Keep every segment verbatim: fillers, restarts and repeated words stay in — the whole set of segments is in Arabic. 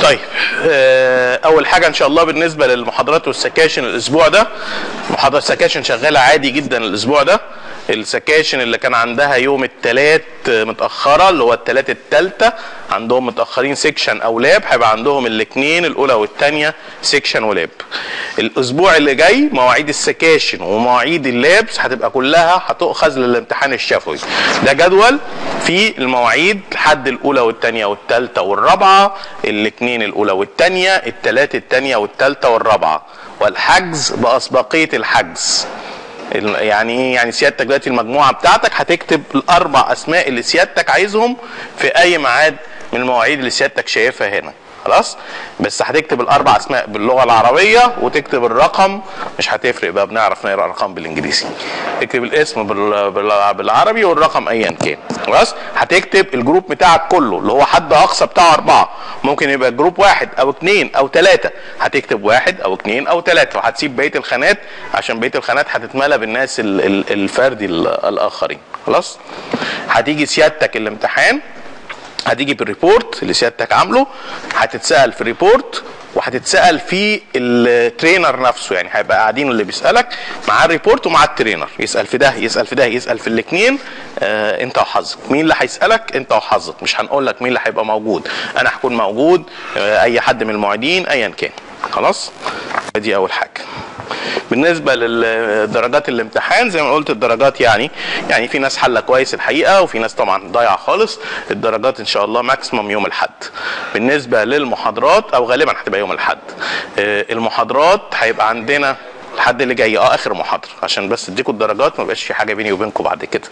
طيب اول حاجه ان شاء الله بالنسبه للمحاضرات والسكاشن الاسبوع ده، محاضرات سكاشن شغاله عادي جدا الاسبوع ده. السكاشن اللي كان عندها يوم الثلاث متاخره اللي هو الثلاث الثالثه عندهم متاخرين سيكشن او لاب، هيبقى عندهم الاثنين الاولى والثانيه سيكشن ولاب. الاسبوع اللي جاي مواعيد السكاشن ومواعيد اللابس هتبقى كلها هتؤخذ للامتحان الشفوي. ده جدول في المواعيد لحد الاولى والثانيه والثالثه والرابعه، الاثنين الاولى والثانيه، الثلاث الثانيه والثالثه والرابعه، والحجز باسبقيه الحجز. يعني ايه؟ يعني سيادتك دلوقتي المجموعه بتاعتك هتكتب الاربع اسماء اللي سيادتك عايزهم في اي ميعاد من المواعيد اللي سيادتك شايفها هنا، خلاص؟ بس هتكتب الاربع اسماء باللغه العربيه وتكتب الرقم، مش هتفرق بقى، بنعرف نقرا ارقام بالانجليزي. تكتب الاسم بالعربي والرقم ايا كان، خلاص؟ هتكتب الجروب بتاعك كله اللي هو حد اقصى بتاعه اربعه، ممكن يبقى جروب واحد او اثنين او ثلاثه، هتكتب واحد او اثنين او ثلاثه، وهتسيب بقيه الخانات عشان بقيه الخانات هتتملى بالناس الفردي الاخرين، خلاص؟ هتيجي سيادتك الامتحان، هتيجي بالريبورت اللي سيادتك عامله، هتتسال في الريبورت وهتتسال في الترينر نفسه، يعني هيبقى قاعدين اللي بيسالك مع الريبورت ومع الترينر، يسال في ده يسال في ده يسال في الاثنين. آه انت وحظك مين اللي هيسالك، انت وحظك، مش هنقول لك مين اللي هيبقى موجود، انا هكون موجود، آه اي حد من المعيدين ايا كان، خلاص؟ دي اول حاجه. بالنسبه للدرجات الامتحان زي ما قلت الدرجات يعني يعني في ناس حله كويس الحقيقه وفي ناس طبعا ضايعه خالص. الدرجات ان شاء الله ماكسيمم يوم الاحد. بالنسبه للمحاضرات او غالبا هتبقى يوم الاحد. المحاضرات هيبقى عندنا الحد اللي جاي اه اخر محاضره عشان بس اديكم الدرجات ما يبقاش في حاجه بيني وبينكم بعد كده.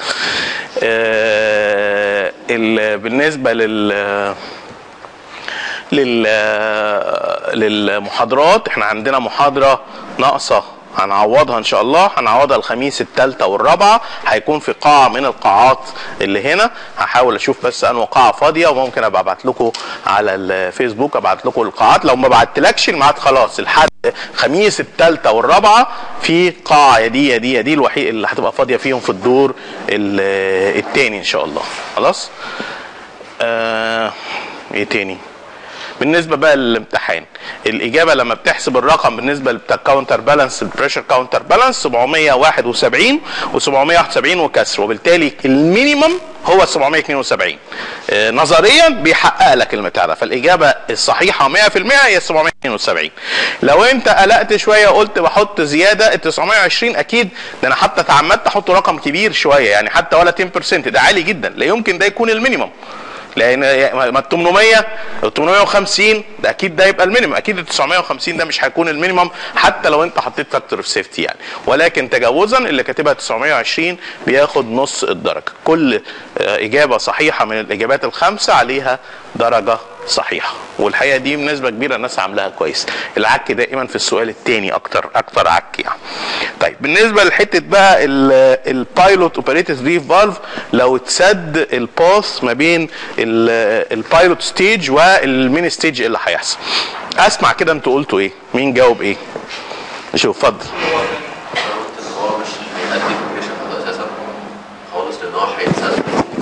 بالنسبه لل لل للمحاضرات احنا عندنا محاضره ناقصه هنعوضها ان شاء الله، هنعوضها الخميس الثالثه والرابعه، هيكون في قاعه من القاعات اللي هنا، هحاول اشوف بس انه قاعه فاضيه وممكن ابقى ابعت لكم على الفيسبوك ابعت لكم القاعات، لو ما بعتلكش الميعاد خلاص الحد خميس الثالثه والرابعه في قاعه يا دي يا دي يا دي الوحيد اللي هتبقى فاضيه فيهم في الدور الثاني ان شاء الله، خلاص؟ آه ايه تاني؟ بالنسبه بقى للامتحان الاجابه لما بتحسب الرقم بالنسبه بتاع الكاونتر بالانس البريشر كاونتر بالانس سبعمية وواحد وسبعين وسبعمية وواحد وسبعين وكسر، وبالتالي المينيمم هو سبعمية واثنين وسبعين. آه نظريا بيحقق لك المتاع ده، فالاجابه الصحيحه مية في المية هي سبعمية واثنين وسبعين. لو انت قلقت شويه وقلت بحط زياده ال تسعمية وعشرين، اكيد ده انا حتى تعمدت احط رقم كبير شويه، يعني حتى ولا عشرة بالمية، ده عالي جدا، لا يمكن ده يكون المينيمم، لان ما ال ثمانمية ال ثمانمية وخمسين ده اكيد ده يبقى المينيمم، اكيد ال تسعمية وخمسين ده مش هيكون المينيمم حتى لو انت حطيت فاكتور اوف سيفتي يعني، ولكن تجاوزا اللي كاتبها تسعمية وعشرين بياخد نص الدرجه. كل اجابه صحيحه من الاجابات الخمسه عليها درجه صحيحه، والحقيقه دي بنسبه كبيره الناس عاملاها كويس. العك دائما في السؤال الثاني اكتر اكتر عك يعني. طيب بالنسبه لحته بقى البايلوت اوبريتد ريف فالف، لو اتسد الباث ما بين البايلوت ستيج والمين ستيج ايه اللي هيحصل؟ اسمع كده انتوا قلتوا ايه؟ مين جاوب ايه؟ نشوف، اتفضل. هو مش بيأدي البريشر اساسا خالص، لان هو هيتسد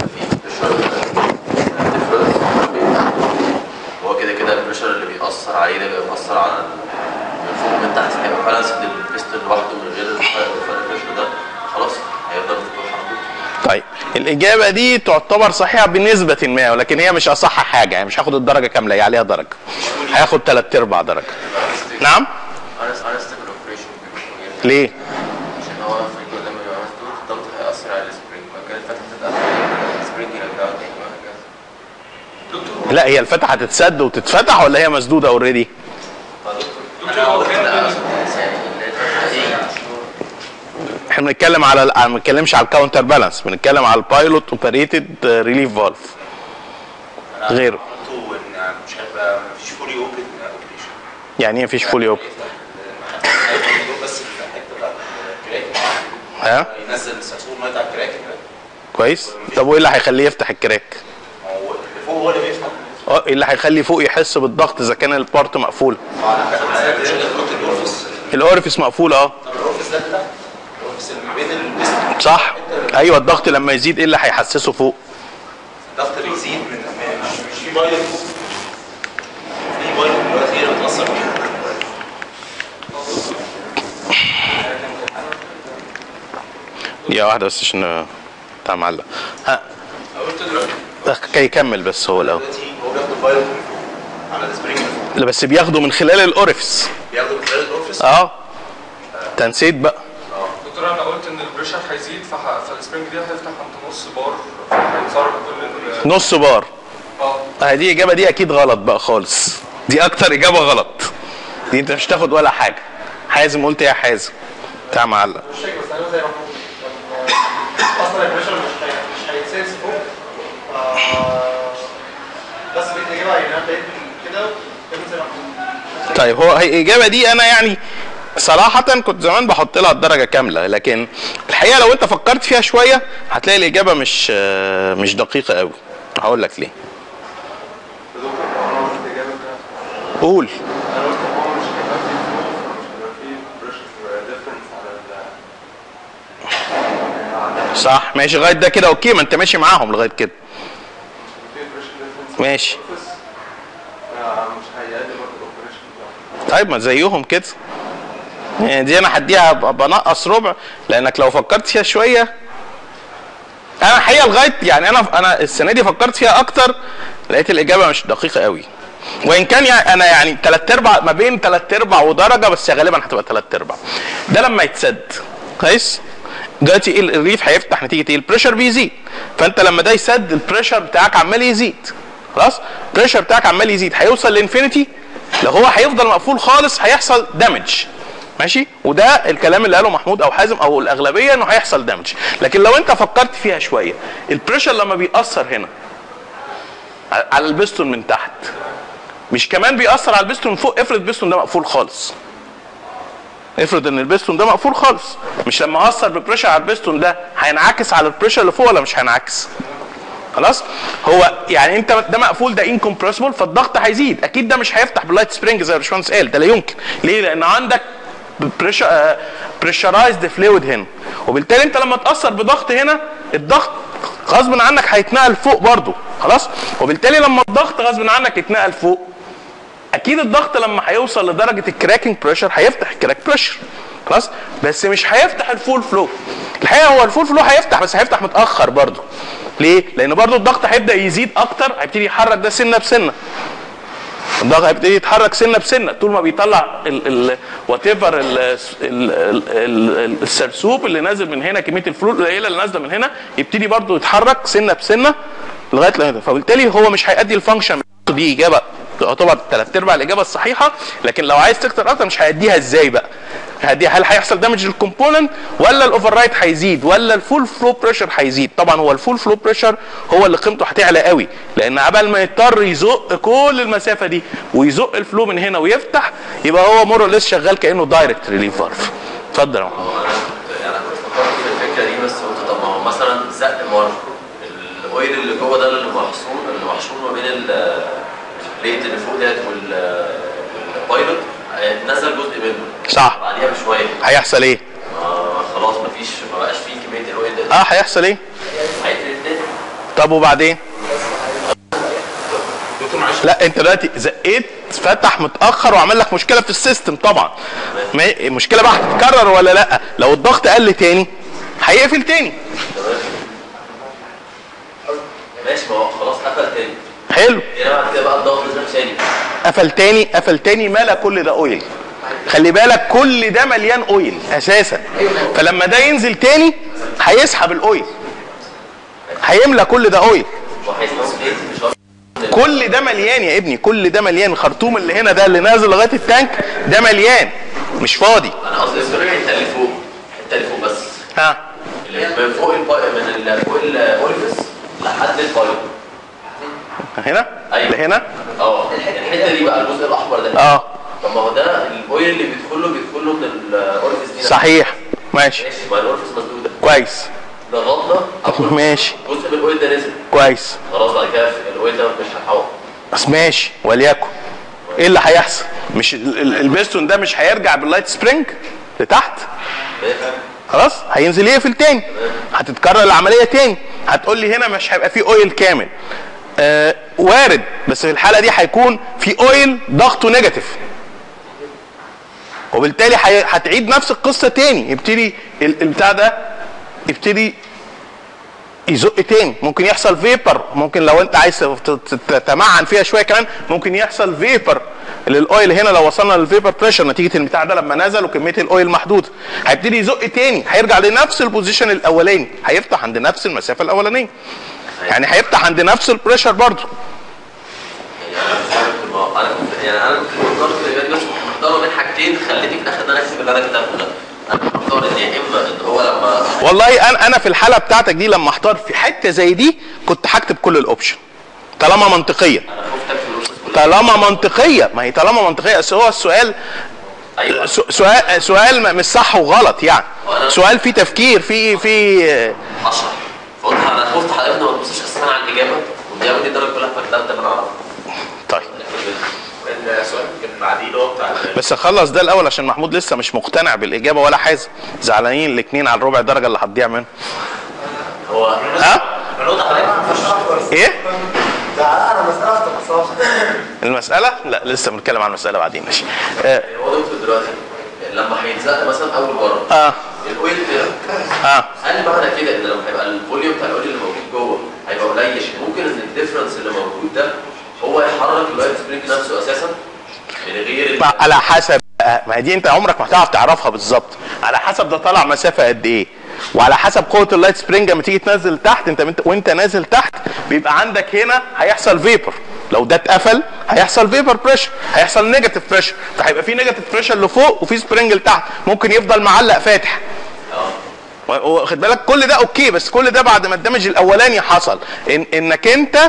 هو كده كده البريشر اللي بيأثر عليه ده بيأثر على من فوق ومن تحت، هيبقى بالانس البيستون لوحده من غير البريشر ده، خلاص هيفضل مفتوح على طول. طيب الاجابه دي تعتبر صحيحه بنسبه ما، ولكن هي مش اصح حاجه، يعني مش هاخد الدرجه كامله، هي عليها درجه، هياخد ثلاث ارباع درجه. نعم؟ ليه؟ عشان هو لما يبقى مسدود الضغط هيأثر على السبرينج، فكده الفتحه تتقفل السبرينج يرجعه تاني وهكذا. لا هي الفتحه هتتسد وتتفتح ولا هي مسدوده اوريدي؟ احنا بنتكلم على ما بنتكلمش على الكاونتر بالانس، بنتكلم على البايلوت اوبريتد ريليف فالف غيره. مش هيبقى مفيش فولي اوبن اوبريشن. يعني ايه مفيش فولي اوبن؟ بس الحته بتاعت الكراك ها؟ ينزل الساتور ميه على الكراك كده. كويس؟ طب وايه اللي هيخليه يفتح الكراك؟ هو اللي فوق هو اللي بيفتح. اه ايه اللي هيخلي فوق يحس بالضغط اذا كان البارت مقفول؟ الاورفيس مقفول اه. الاورفيس ده بتاع الاورفيس اللي بين البيستون. صح؟ ايوه الضغط لما يزيد ايه اللي هيحسسه فوق؟ الضغط اللي يزيد من مش مش في بايلوت في بايلوت بيأثر دقيقة واحدة بس عشان بتاع معلق. ها قلت دلوقتي كي يكمل بس هو الأول. دلوقتي هو بياخد الفايروس من فوق على السبرينج من فوق. لا بس بياخده من خلال الأورفس. بياخده من خلال الاورفيس. اه تنسيت بقى. دكتور انا قلت ان البريشر هيزيد فالسبرينج دي هتفتح عند نص بار فهيتصرف كل نص بار. اه اه دي اجابه دي اكيد غلط بقى خالص. دي اكتر اجابه غلط. دي انت مش تاخد ولا حاجه. حازم قلت ايه يا حازم؟ بتاع معلق. مش فاكر بس انا زي ما اصلا البريشر مش مش هيتسيس فوق. بس بقيت الاجابه يعني انا بقيت كده زي ما طيب هو هي الاجابه دي انا يعني صراحة كنت زمان بحط لها الدرجة كاملة، لكن الحقيقة لو انت فكرت فيها شوية هتلاقي الإجابة مش مش دقيقة قوي. هقول لك ليه. قول. صح ماشي لغاية ده كده اوكي، ما انت ماشي معاهم لغاية كده. ماشي. طيب ما زيهم كده. يعني دي انا هديها بنقص ربع، لانك لو فكرت فيها شويه انا الحقيقه لغايه يعني انا انا السنه دي فكرت فيها اكتر لقيت الاجابه مش دقيقه قوي، وان كان يعني انا يعني ثلاث ارباع ما بين ثلاث ارباع ودرجه، بس غالبا هتبقى ثلاث ارباع. ده لما يتسد كويس. دلوقتي ايه الريف هيفتح نتيجه ايه؟ البريشر بيزيد، فانت لما ده يسد البريشر بتاعك عمال يزيد. خلاص البريشر بتاعك عمال يزيد هيوصل لانفينيتي. لو هو هيفضل مقفول خالص هيحصل دامج. ماشي، وده الكلام اللي قاله محمود او حازم او الاغلبيه انه هيحصل دامج. لكن لو انت فكرت فيها شويه البريشر لما بيأثر هنا على البستون من تحت مش كمان بيأثر على البستون من فوق؟ افرض البستون ده مقفول خالص، افرض ان البستون ده مقفول خالص، مش لما اثر ببريشر على البستون ده هينعكس على البريشر اللي فوق ولا مش هينعكس؟ خلاص هو يعني انت ده مقفول ده انكمبرسبل فالضغط هيزيد، اكيد ده مش هيفتح باللايت سبرينج زي الباشمهندس قال، ده لا يمكن. ليه؟ لان عندك بريشر بريشرايزد فلويد هنا، وبالتالي انت لما تاثر بضغط هنا الضغط غصب عنك هيتنقل فوق برضه. خلاص وبالتالي لما الضغط غصب عنك يتنقل فوق اكيد الضغط لما هيوصل لدرجه الكراكنج بريشر هيفتح الكراك بريشر. خلاص بس مش هيفتح الفول فلو. الحقيقه هو الفول فلو هيفتح بس هيفتح متاخر برضه. ليه؟ لان برضه الضغط هيبدا يزيد اكتر، هيبتدي يحرك ده سنه بسنه. الضغط هيبتدي يتحرك سنه بسنه طول ما بيطلع وات ايفر السرسوب اللي نازل من هنا، كميه الفلويد القليله اللي نازله من هنا يبتدي برضه يتحرك سنه بسنه لغايه لهنا، فبالتالي هو مش هيأدي الفانكشن. دي اجابه تعتبر ثلاث ارباع الاجابه الصحيحه، لكن لو عايز تكتر اكتر مش هيديها ازاي بقى؟ هديها هل هيحصل دامج للكومبوننت ولا الاوفر رايت هيزيد ولا الفول فلو بريشر هيزيد؟ طبعا هو الفول فلو بريشر هو اللي قيمته هتعلى قوي، لان عبال ما يضطر يزق كل المسافه دي ويزق الفلو من هنا ويفتح يبقى هو مور لسه شغال كانه دايركت ريليف فالف. اتفضل يا محمد. يعني انا كنت فكرت في الفكره دي بس قلت طب ما هو مثلا زق مره الاويل اللي جوه ده اللي محصور اللي محشور ما بين البليت اللي فوق ديت والبايلوت نزل جزء منه صح. بعديها بشويه هيحصل ايه؟ آه خلاص مفيش ما بقاش فيه كميه الاويل ده. اه هيحصل ايه؟ هيقفل تاني. طب وبعدين؟ لا انت دلوقتي زقيت فتح متاخر وعمل لك مشكله في السيستم طبعا. المشكله بقى هتتكرر ولا لا؟ لو الضغط قل تاني هيقفل تاني. ماشي ما هو خلاص قفل تاني. حلو. هنا بعد كده بقى الضغط نزل تاني. قفل تاني قفل تاني ملا كل ده اويل. خلي بالك كل ده مليان اويل اساسا، فلما ده ينزل تاني هيسحب الاويل، هيملى كل ده اويل. كل ده مليان يا ابني، كل ده مليان. الخرطوم اللي هنا ده اللي نازل لغايه التانك ده مليان مش فاضي. انا قصدي الحته اللي فوق الحته اللي فوق بس ها اللي من فوق الباي من فوق الاورفيس لحد البايلوت هنا أيوة. اللي هنا اه الحته دي بقى الجزء الاحمر ده. اه طب ما هو ده الاويل اللي بيدخل له بيدخل له من الاورفيس دي. صحيح ماشي ماشي ما الاورفيس مسدوده كويس. ضغطنا ماشي جزء من الاويل ده نزل كويس خلاص بعد كده الاويل ده مش هيتحول. بس ماشي وليكن ايه اللي هيحصل؟ مش البستون ده مش هيرجع باللايت سبرينج لتحت؟ خلاص هينزل يقفل تاني، هتتكرر العمليه تاني. هتقول لي هنا مش هيبقى فيه اويل كامل. آه وارد، بس في الحاله دي هيكون في اويل ضغطه نيجاتيف وبالتالي هتعيد نفس القصه تاني، يبتدي البتاع ده يبتدي يزق تاني، ممكن يحصل فيبر، ممكن لو انت عايز تتمعن فيها شويه كمان ممكن يحصل فيبر للاويل هنا لو وصلنا للفيبر بريشر نتيجه البتاع ده لما نزل وكميه الاويل محدوده، هيبتدي يزق تاني، هيرجع لنفس البوزيشن الاولاني، هيفتح عند نفس المسافه الاولانيه، يعني هيفتح عند نفس البريشر برضه. انا كنت يعني انا كنت بختار في الاجابه دي، كنت بختار بين حاجتين خليتني في الاخر ان انا اكتب اللي انا كتبته ده. انا كنت بختار ان يا اما ان هو لما والله انا انا في الحاله بتاعتك دي لما احتار في حته زي دي كنت هكتب كل الاوبشن طالما منطقيه. انا خفت اكتب الاوبشن كلها طالما منطقيه، ما هي طالما منطقيه، اصل هو السؤال ايوه سؤال سؤال مش صح وغلط يعني، سؤال فيه تفكير فيه فيه اشرح. فقلت انا خفت حضرتك ما تبصش اساسا على الاجابه والجواب دي الدرجه كلها فكتبت اللي انا اعرفه. طيب السؤال كان بعديه اللي هو بتاع بس اخلص ده الاول عشان محمود لسه مش مقتنع بالاجابه ولا حازم، زعلانين الاثنين على الربع درجه اللي هتضيع منه. هو ها؟ النقطه حضرتك ايه؟ زعلان انا مساله اختصاص. المساله؟ لا لسه بنتكلم عن المساله بعدين ماشي. آه. هو دكتور دلوقتي لما هيتزق مثلا اول مره اه الاويل طلع اه هل معنى كده ان لما هيبقى الفوليوم بتاع الاويل اللي موجود جوه هيبقى قليل ممكن ان الديفرنس اللي موجود ده هو يحرك اللايت سبرينج نفسه اساسا من غير على حسب، ما هي دي انت عمرك ما هتعرف تعرفها بالظبط، على حسب ده طالع مسافه قد ايه، وعلى حسب قوه اللايت سبرينج لما تيجي تنزل تحت انت وانت نازل تحت بيبقى عندك هنا هيحصل فيبر، لو ده اتقفل هيحصل فيبر بريشر، هيحصل نيجاتيف بريشر، فهيبقى في نيجاتيف بريشر لفوق وفي سبرينج لتحت، ممكن يفضل معلق فاتح. واخد بالك كل ده اوكي، بس كل ده بعد ما الدمج الاولاني حصل إن انك انت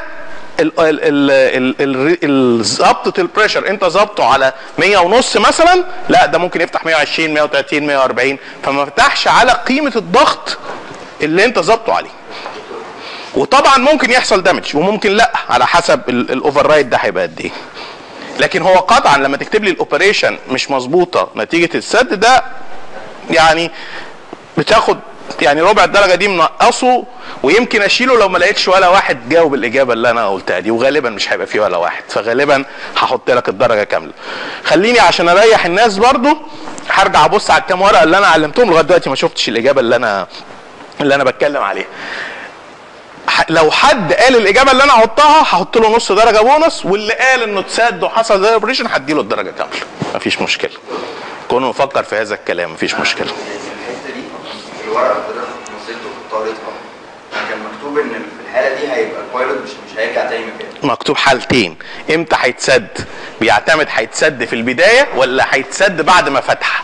ظبطه البريشر انت ظبطه على مية ونص مثلا، لا ده ممكن يفتح مية وعشرين مية وتلاتين مية واربعين، فما فتحش على قيمه الضغط اللي انت ظبطه عليه. وطبعا ممكن يحصل دامج وممكن لا، على حسب الاوفر رايد ده هيبقى قد ايه. لكن هو قطعا لما تكتب لي الاوبريشن مش مظبوطه نتيجه السد ده يعني بتاخد يعني ربع الدرجه دي منقصه، ويمكن اشيله لو ما لقيتش ولا واحد جاوب الاجابه اللي انا قلتها دي، وغالبا مش هيبقى فيه ولا واحد، فغالبا هحط لك الدرجه كامله. خليني عشان اريح الناس برضو هرجع ابص على الكام ورقه اللي انا علمتهم، لغايه دلوقتي ما شفتش الاجابه اللي انا اللي انا بتكلم عليها. لو حد قال الاجابه اللي انا هحطها هحط له نص درجه بونص، واللي قال انه اتسد وحصل زي اوبريشن هدي له الدرجه كامله، مفيش مشكله. كونه نفكر في هذا الكلام مفيش مشكله. الحته دي الورقه اللي حضرتك نزلته في طريقتها كان مكتوب ان في الحاله دي هيبقى البايلوت مش مش هيرجع تاني مكانه. مكتوب حالتين، امتى هيتسد؟ بيعتمد هيتسد في البدايه ولا هيتسد بعد ما فتح؟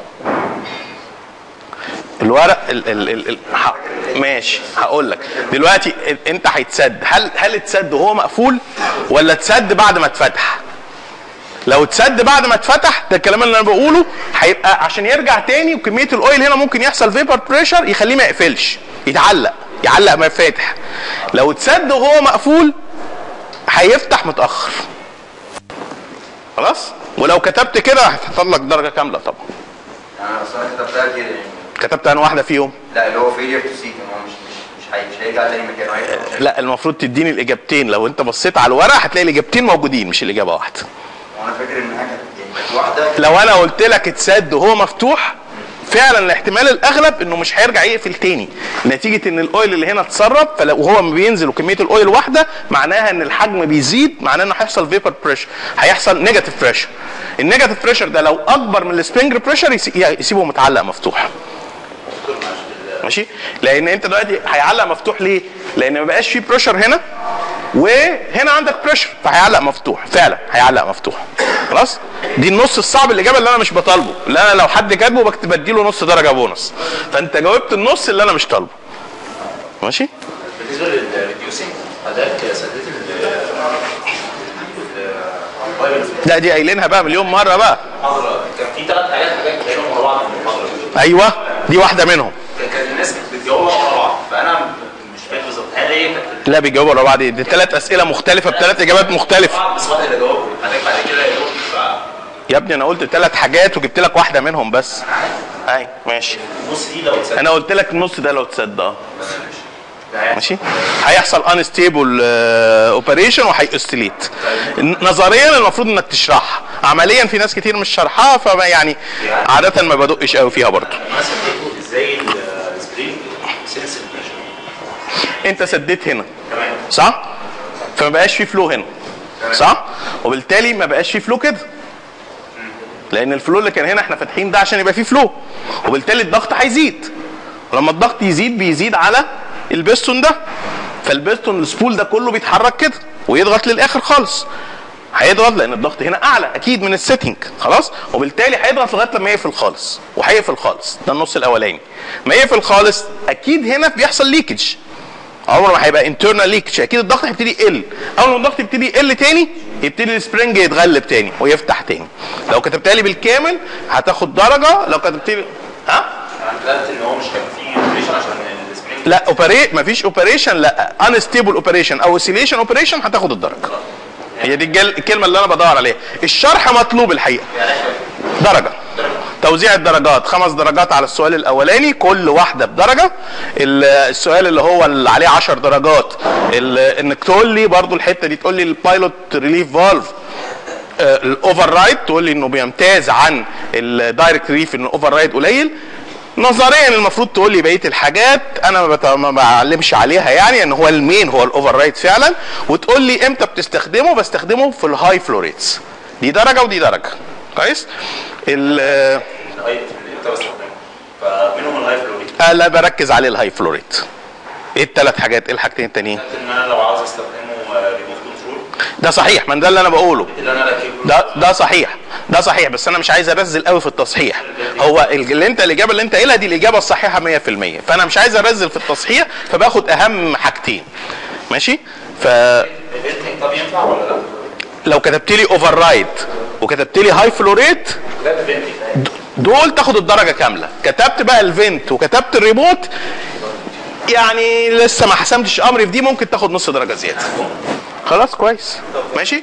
الورق ال ال ال ال ح... ماشي هقول لك دلوقتي انت هيتسد، هل هل اتسد وهو مقفول ولا اتسد بعد ما اتفتح؟ لو اتسد بعد ما اتفتح ده الكلام اللي انا بقوله هيبقى عشان يرجع تاني، وكميه الاويل هنا ممكن يحصل فيبر بريشر يخليه ما يقفلش، يتعلق يعلق ما فاتح. لو اتسد وهو مقفول هيفتح متاخر. خلاص؟ ولو كتبت كده هتحط لك درجه كامله طبعا. انا اصلا كتبتها كده يعني. كتبت انا واحده فيهم؟ لا اللي هو فيلير تو سيك، هو مش مش مش, هي مش هيرجع تاني مكانه. لا المفروض تديني الاجابتين، لو انت بصيت على الورق هتلاقي الاجابتين موجودين مش الاجابه واحده. وانا فاكر ان حاجه يعني واحده. لو انا قلت لك اتسد وهو مفتوح فعلا الاحتمال الاغلب انه مش هيرجع يقفل تاني، نتيجه ان الاويل اللي هنا اتسرب، وهو ما بينزل وكميه الاويل واحده معناها ان الحجم بيزيد، معناه انه هيحصل فيبر بريشر، هيحصل نيجاتيف بريشر. النيجاتيف بريشر ده لو اكبر من السبرينج بريشر يسيبه متعلق مفتوح. ماشي؟ لان انت دلوقتي هيعلق مفتوح ليه؟ لان ما بقاش فيه بريشر هنا وهنا عندك بريشر، فهيعلق مفتوح، فعلا هيعلق مفتوح. خلاص؟ دي النص الصعب الاجابه اللي انا مش بطالبه، اللي انا لو حد كاتبه بكتب بديله نص درجه بونص. فانت جاوبت النص اللي انا مش طالبه. ماشي؟ بالنسبه للريديوسنج حضرتك سددت ال لا دي قايلينها بقى مليون مره بقى. المحاضره كان في ثلاث حاجات حاجات بتلاقيهم ورا بعض في المحاضره. ايوه دي واحده منهم. كان الناس بتجاوب ورا بعض، فانا مش فاكر بالظبط هل هي كانت لا بيجاوبوا ورا بعض، دي ثلاث اسئله مختلفه بثلاث اجابات مختلفه. بس واحد اللي جاوبه حضرتك بعد كده يجاوب. يا ابني انا قلت ثلاث حاجات وجبت لك واحده منهم بس. اي ماشي. النص دي لو اتسدد انا قلت لك النص ده لو اتسد اه ماشي هيحصل انستيبل اوبريشن وهيأستليت. نظريا المفروض انك تشرحها، عمليا في ناس كتير مش شرحها، فما يعني عاده ما بدقش قوي فيها برضه. انا سديته ازاي السبرينج سنس البريشر؟ انت سديت هنا تمام صح؟ فما بقاش في فلو هنا صح؟ وبالتالي ما بقاش في فلو كده، لان الفلو اللي كان هنا احنا فاتحين ده عشان يبقى فيه فلو، وبالتالي الضغط هيزيد، ولما الضغط يزيد بيزيد على البستون ده، فالبستون السبول ده كله بيتحرك كده ويضغط للاخر خالص، هيضغط لان الضغط هنا اعلى اكيد من السيتنج خلاص، وبالتالي هيضغط لغايه لما يقفل خالص، وهيقفل خالص. ده النص الاولاني. ما يقفل خالص اكيد هنا بيحصل ليكج، عمره ما هيبقى انترنال ليكج، اكيد الضغط هيبتدي يقل. اول ما الضغط يبتدي يقل تاني يبتدي السبرينج يتغلب تاني ويفتح تاني. لو كتبتها لي بالكامل هتاخد درجه، لو كتبت لي ها انا اتفقت ان هو مش هيبقى فيه اوبريشن عشان السبرينج لا اوبريت، مفيش اوبريشن، لا انستيبل اوبريشن او اوسيليشن اوبريشن هتاخد الدرجه. هي دي الكلمه اللي انا بدور عليها. الشرح مطلوب الحقيقه درجه، توزيع الدرجات خمس درجات على السؤال الاولاني، كل واحده بدرجه. السؤال اللي هو اللي عليه عشر درجات انك تقول لي برضو الحته دي، تقول لي البايلوت ريليف فالف الاوفر رايد، تقول لي انه بيمتاز عن الدايركت ريليف انه الاوفر رايد قليل. نظريا المفروض تقول لي بقيه الحاجات، انا ما, بت... ما بعلمش عليها يعني، ان هو المين هو الاوفر رايد فعلا، وتقول لي امتى بتستخدمه. بستخدمه في الهاي فلو ريتس، دي درجه ودي درجه كويس. ال الهاي امتى بستخدمه؟ فمنهم الهاي فلو ريت. لا بركز عليه الهاي فلو ريت. ايه الثلاث حاجات؟ ايه الحاجتين التانيين؟ ان انا لو عاوز استخدمه ريموت كنترول ده صحيح، من ده اللي انا بقوله، اللي انا راكبه ده ده صحيح، ده صحيح، بس انا مش عايز ارزل قوي في التصحيح. هو اللي انت الاجابه اللي انت قايلها دي الاجابه الصحيحه مية في المية، فانا مش عايز ارزل في التصحيح، فباخد اهم حاجتين ماشي. ف الفنتنج طب ينفع ولا لا؟ لو كتبت لي اوفر رايد وكتبت لي هاي فلو ريت لا الفنتنج دول تاخد الدرجه كامله. كتبت بقى الفنت وكتبت الريموت يعني لسه ما حسمتش امري في دي، ممكن تاخد نص درجه زياده. خلاص كويس ماشي.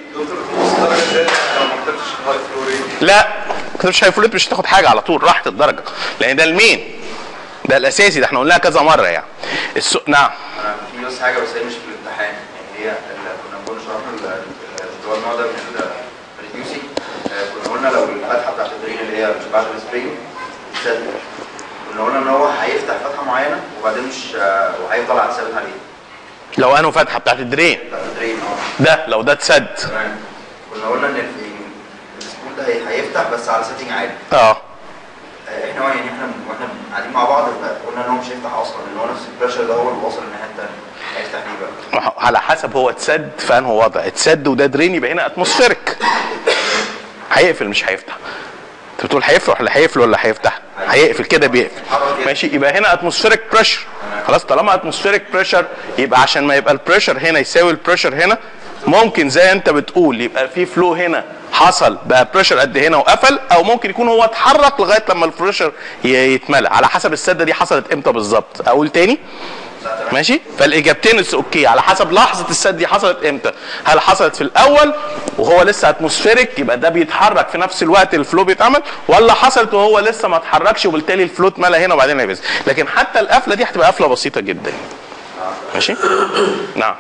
لا ما كتبتش هاي فلو ريت مش هتاخد حاجه على طول، راحت الدرجه، لان ده المين، ده الاساسي، ده احنا قلناها كذا مره يعني. السوق نعم. انا في بس حاجه، بس هي مش في الامتحان يعني، هي كنا بنقول شرحنا اللي هو النوع ده من الريديوسي، كنا قلنا لو الفتحه بتاعت الدرين اللي هي مش بعد السبرينج سد، كنا قلنا ان هو هيفتح فتحه معينه وبعدين مش وهيفضل على ثابت عليه. لو انه فتحه بتاعت الدرين بتاعت الدرين اه ده لو ده اتسد تمام، كنا قلنا ان السبول ده هيفتح بس على سيتنج عالي. اه احنا يعني احنا واحنا قاعدين مع بعض قلنا ان هو مش هيفتح اصلا، ان هو نفس البريشر ده هو اللي واصل الناحيه الثانيه، هيفتح ليه بقى؟ على حسب هو اتسد في انه وضع، اتسد وده درين يبقى هنا اتموسفيريك، هيقفل مش هيفتح. انت بتقول هيقفل ولا هيقفل ولا هيفتح؟ هيقفل كده بيقفل ماشي، يبقى هنا اتموسفيريك بريشر. خلاص طالما اتموسفيريك بريشر يبقى عشان ما يبقى البريشر هنا يساوي البريشر هنا، ممكن زي انت بتقول يبقى في فلو هنا حصل بقى بريشر قد هنا وقفل، او ممكن يكون هو اتحرك لغايه لما البريشر يتملى، على حسب السده دي حصلت امتى بالظبط. اقول تاني ماشي؟ فالاجابتين اوكي، على حسب لحظه السد دي حصلت امتى، هل حصلت في الاول وهو لسه اتموسفيريك يبقى ده بيتحرك في نفس الوقت الفلو بيتعمل، ولا حصلت وهو لسه ما اتحركش وبالتالي الفلو اتملى هنا وبعدين هيبز. لكن حتى القفله دي هتبقى قفله بسيطه جدا ماشي. نعم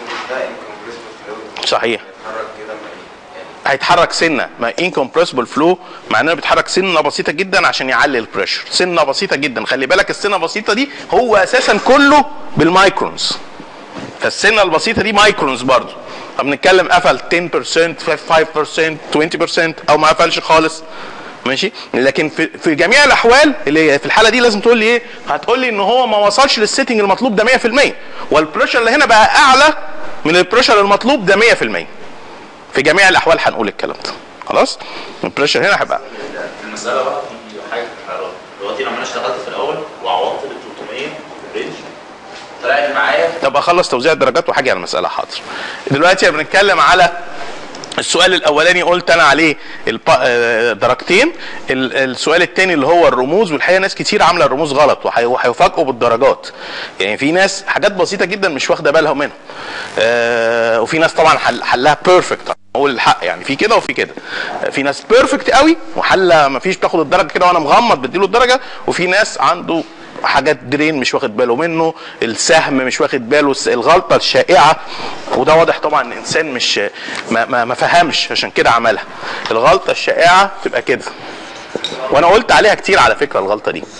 صحيح، هيتحرك سنه، ما انكمبريسبل فلو معناه بيتحرك سنه بسيطه جدا عشان يعلي البريشر، سنه بسيطه جدا. خلي بالك السنه البسيطه دي هو اساسا كله بالمايكرونز، فالسنه البسيطه دي مايكرونز برضه. طب بنتكلم قفل عشرة بالمية خمسة بالمية عشرين بالمية او ما قفلش خالص ماشي. لكن في في جميع الاحوال اللي في الحاله دي لازم تقول لي ايه؟ هتقول لي ان هو ما وصلش للسيتنج المطلوب ده مية في المية، والبريشر اللي هنا بقى اعلى من البريشر المطلوب ده مية في المية. في جميع الاحوال هنقول الكلام ده خلاص. البريشر هنا هيبقى المساله بقى في حاجه في الحراره. دلوقتي لما انا اشتغلت في الاول وعوضت ال ثلاثمية في الرينج طلعت معايا. طب اخلص توزيع الدرجات وحاجه على المساله حاضر. دلوقتي بنتكلم على السؤال الاولاني قلت انا عليه درجتين، السؤال الثاني اللي هو الرموز، والحقيقه ناس كتير عامله الرموز غلط وهيفاجئوا بالدرجات. يعني في ناس حاجات بسيطه جدا مش واخده بالها منها، آه وفي ناس طبعا حل حلها بيرفكت، اقول الحق يعني في كده وفي كده. في ناس بيرفكت قوي وحله ما فيش بتاخد الدرجه كده وانا مغمض بديله الدرجه، وفي ناس عنده حاجات درين مش واخد باله منه، السهم مش واخد باله، الغلطه الشائعه، وده واضح طبعا ان الانسان مش ما, ما, ما فهمش عشان كده عملها. الغلطه الشائعه تبقى كده، وانا قلت عليها كتير على فكره الغلطه دي.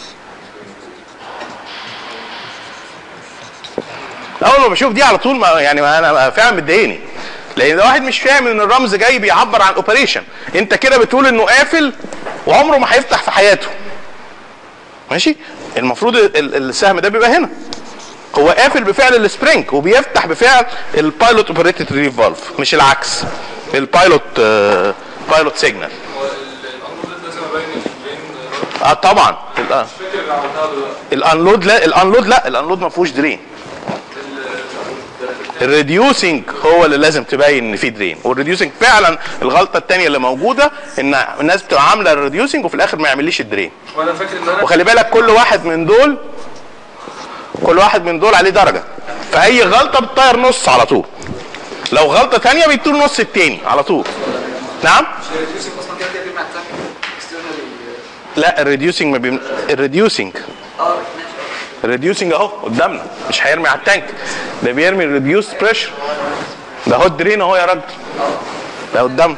اول ما بشوف دي على طول ما يعني ما انا فعلا متضايقني، لان ده واحد مش فاهم ان الرمز جاي بيعبر عن اوبريشن. انت كده بتقول انه قافل وعمره ما هيفتح في حياته. ماشي؟ المفروض السهم ده بيبقى هنا. هو قافل بفعل السبرينج وبيفتح بفعل البايلوت اوبريتد ريليف فالف، مش العكس. البايلوت آه بايلوت سيجنال. هو الانلود لازم ابين الدرين. اه طبعا. الانلود لا الانلود لا الانلود ما فيهوش درين. الريديوسنج هو اللي لازم تبين ان في درين، والريديوسنج فعلا الغلطه الثانيه اللي موجوده ان الناس بتبقى عامله الريديوسنج وفي الاخر ما يعمليش الدرين. وانا فاكر ان انا وخلي بالك كل واحد من دول كل واحد من دول عليه درجه، فاي غلطه بتطير نص على طول. لو غلطه ثانيه بيطير نص الثاني على طول. نعم؟ لا الريديوسنج ما بيم... الريديوسنج الريديوسنج اهو قدامنا، مش هيرمي على التانك، ده بيرمي الريديوس بريشر. ده هو الدرين اهو يا راجل، ده قدامنا.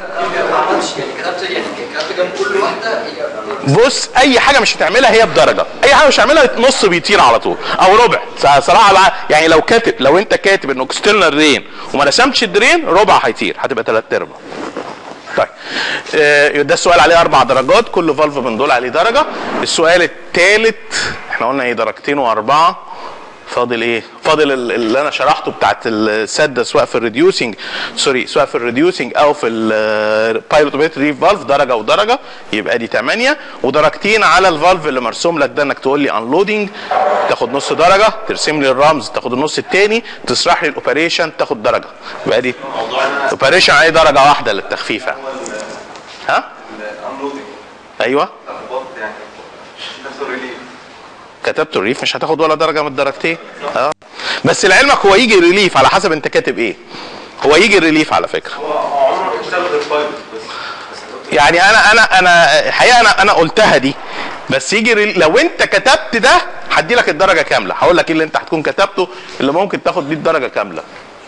بص اي حاجه مش هتعملها هي بدرجه، اي حاجه مش هتعملها نص بيطير على طول او ربع صراحه بقى. يعني لو كاتب لو انت كاتب انه اكسترنال درين وما رسمتش الدرين ربع هيطير، هتبقى ثلاث ارباع. طيب آه ده السؤال عليه اربع درجات، كل فالف من دول عليه درجه. السؤال الثالث احنا قلنا ايه؟ درجتين واربعه. فاضل ايه؟ فاضل اللي انا شرحته بتاعت السده، سواء في الريديوسنج سوري سواء في الريديوسنج او في البايلوت اوبريتد ريليف فالف، درجه ودرجه، يبقى دي ثمانيه. ودرجتين على الفالف اللي مرسوم لك ده، انك تقول لي انلودنج تاخد نص درجه، ترسم لي الرمز تاخد النص الثاني، تشرح لي الاوبريشن تاخد درجه. يبقى دي اوبريشن عليه درجه واحده للتخفيف. ها؟ ايوه كتبت الريليف مش هتاخد ولا درجه من الدرجتين. اه بس لعلمك هو يجي ريليف على حسب انت كاتب ايه. هو يجي ريليف على فكره. هو عمره ما اشتغل غير بايلوت بس. يعني انا انا انا الحقيقه انا انا قلتها دي، بس يجي ريليف. لو انت كتبت ده هدي لك الدرجه كامله. هقول لك ايه اللي انت هتكون كتبته اللي ممكن تاخد بيه الدرجه كامله.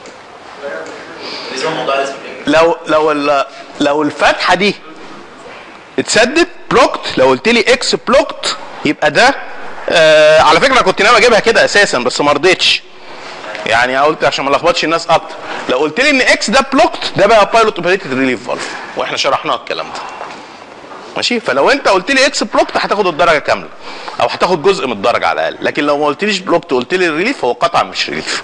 لو لو لو الفتحه دي اتسدت بلوكت، لو قلت لي اكس بلوكت يبقى ده آه على فكره انا كنت ناوي اجيبها كده اساسا بس ما رضيتش، يعني قلت عشان ما لخبطش الناس اكتر. لو قلت لي ان اكس ده بلوكت ده بقى بايلوت اوبريتد ريليف فالف، واحنا شرحناه الكلام ده. ماشي؟ فلو انت قلت لي اكس بلوكت هتاخد الدرجه كامله او هتاخد جزء من الدرجه على الاقل، لكن لو ما قلتليش بلوكت وقلت لي الريليف هو قطعا مش ريليف.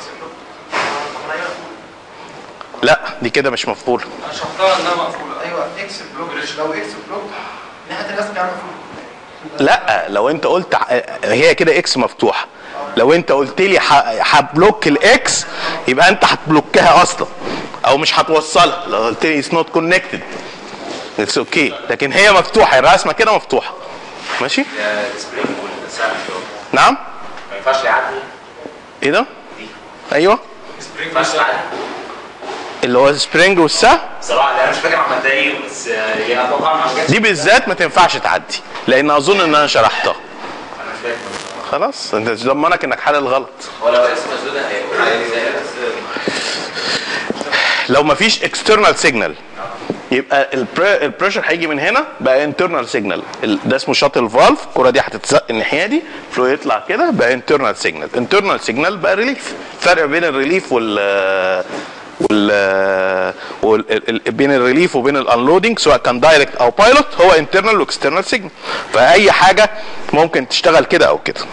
لا دي كده مش مفعوله. انا شرحتها انها مقفوله. ايوه اكس بلوك، لو اكس بلوك ناحيه الرسم يعني مقفوله. لا لو انت قلت هي كده اكس مفتوحه، لو انت قلت لي هبلوك الاكس يبقى انت هتبلوكها اصلا او مش هتوصلها. لو قلت لي اتس نوت كونكتد اتس اوكي، لكن هي مفتوحه، الرسمه كده مفتوحه. ماشي؟ نعم؟ ما ينفعش يعدي. ايه ده؟ ايوه ما ينفعش يعدي اللي هو السبرينج والسهم. صراحه انا مش فاكر عملتها ايه بس هي طبعا دي بالذات ما تنفعش تعدي لان اظن ان انا شرحتها. انا مش فاكر خلاص انت ضمنك انك حل الغلط. ولا بس مسدوده هيبقى لو ما فيش اكسترنال سيجنال يبقى البريشر هيجي من هنا بقى انترنال سيجنال. ده اسمه شاتل فالف، الكره دي هتتزق الناحيه دي، فلو يطلع كده بقى انترنال سيجنال. انترنال سيجنال بقى ريليف. فرق بين الريليف وال وال وال بين الريليف وبين الانلودنج سواء كان دايركت او بايلوت هو انترنال واكسترنال سيجنال. فاي حاجه ممكن تشتغل كده او كده.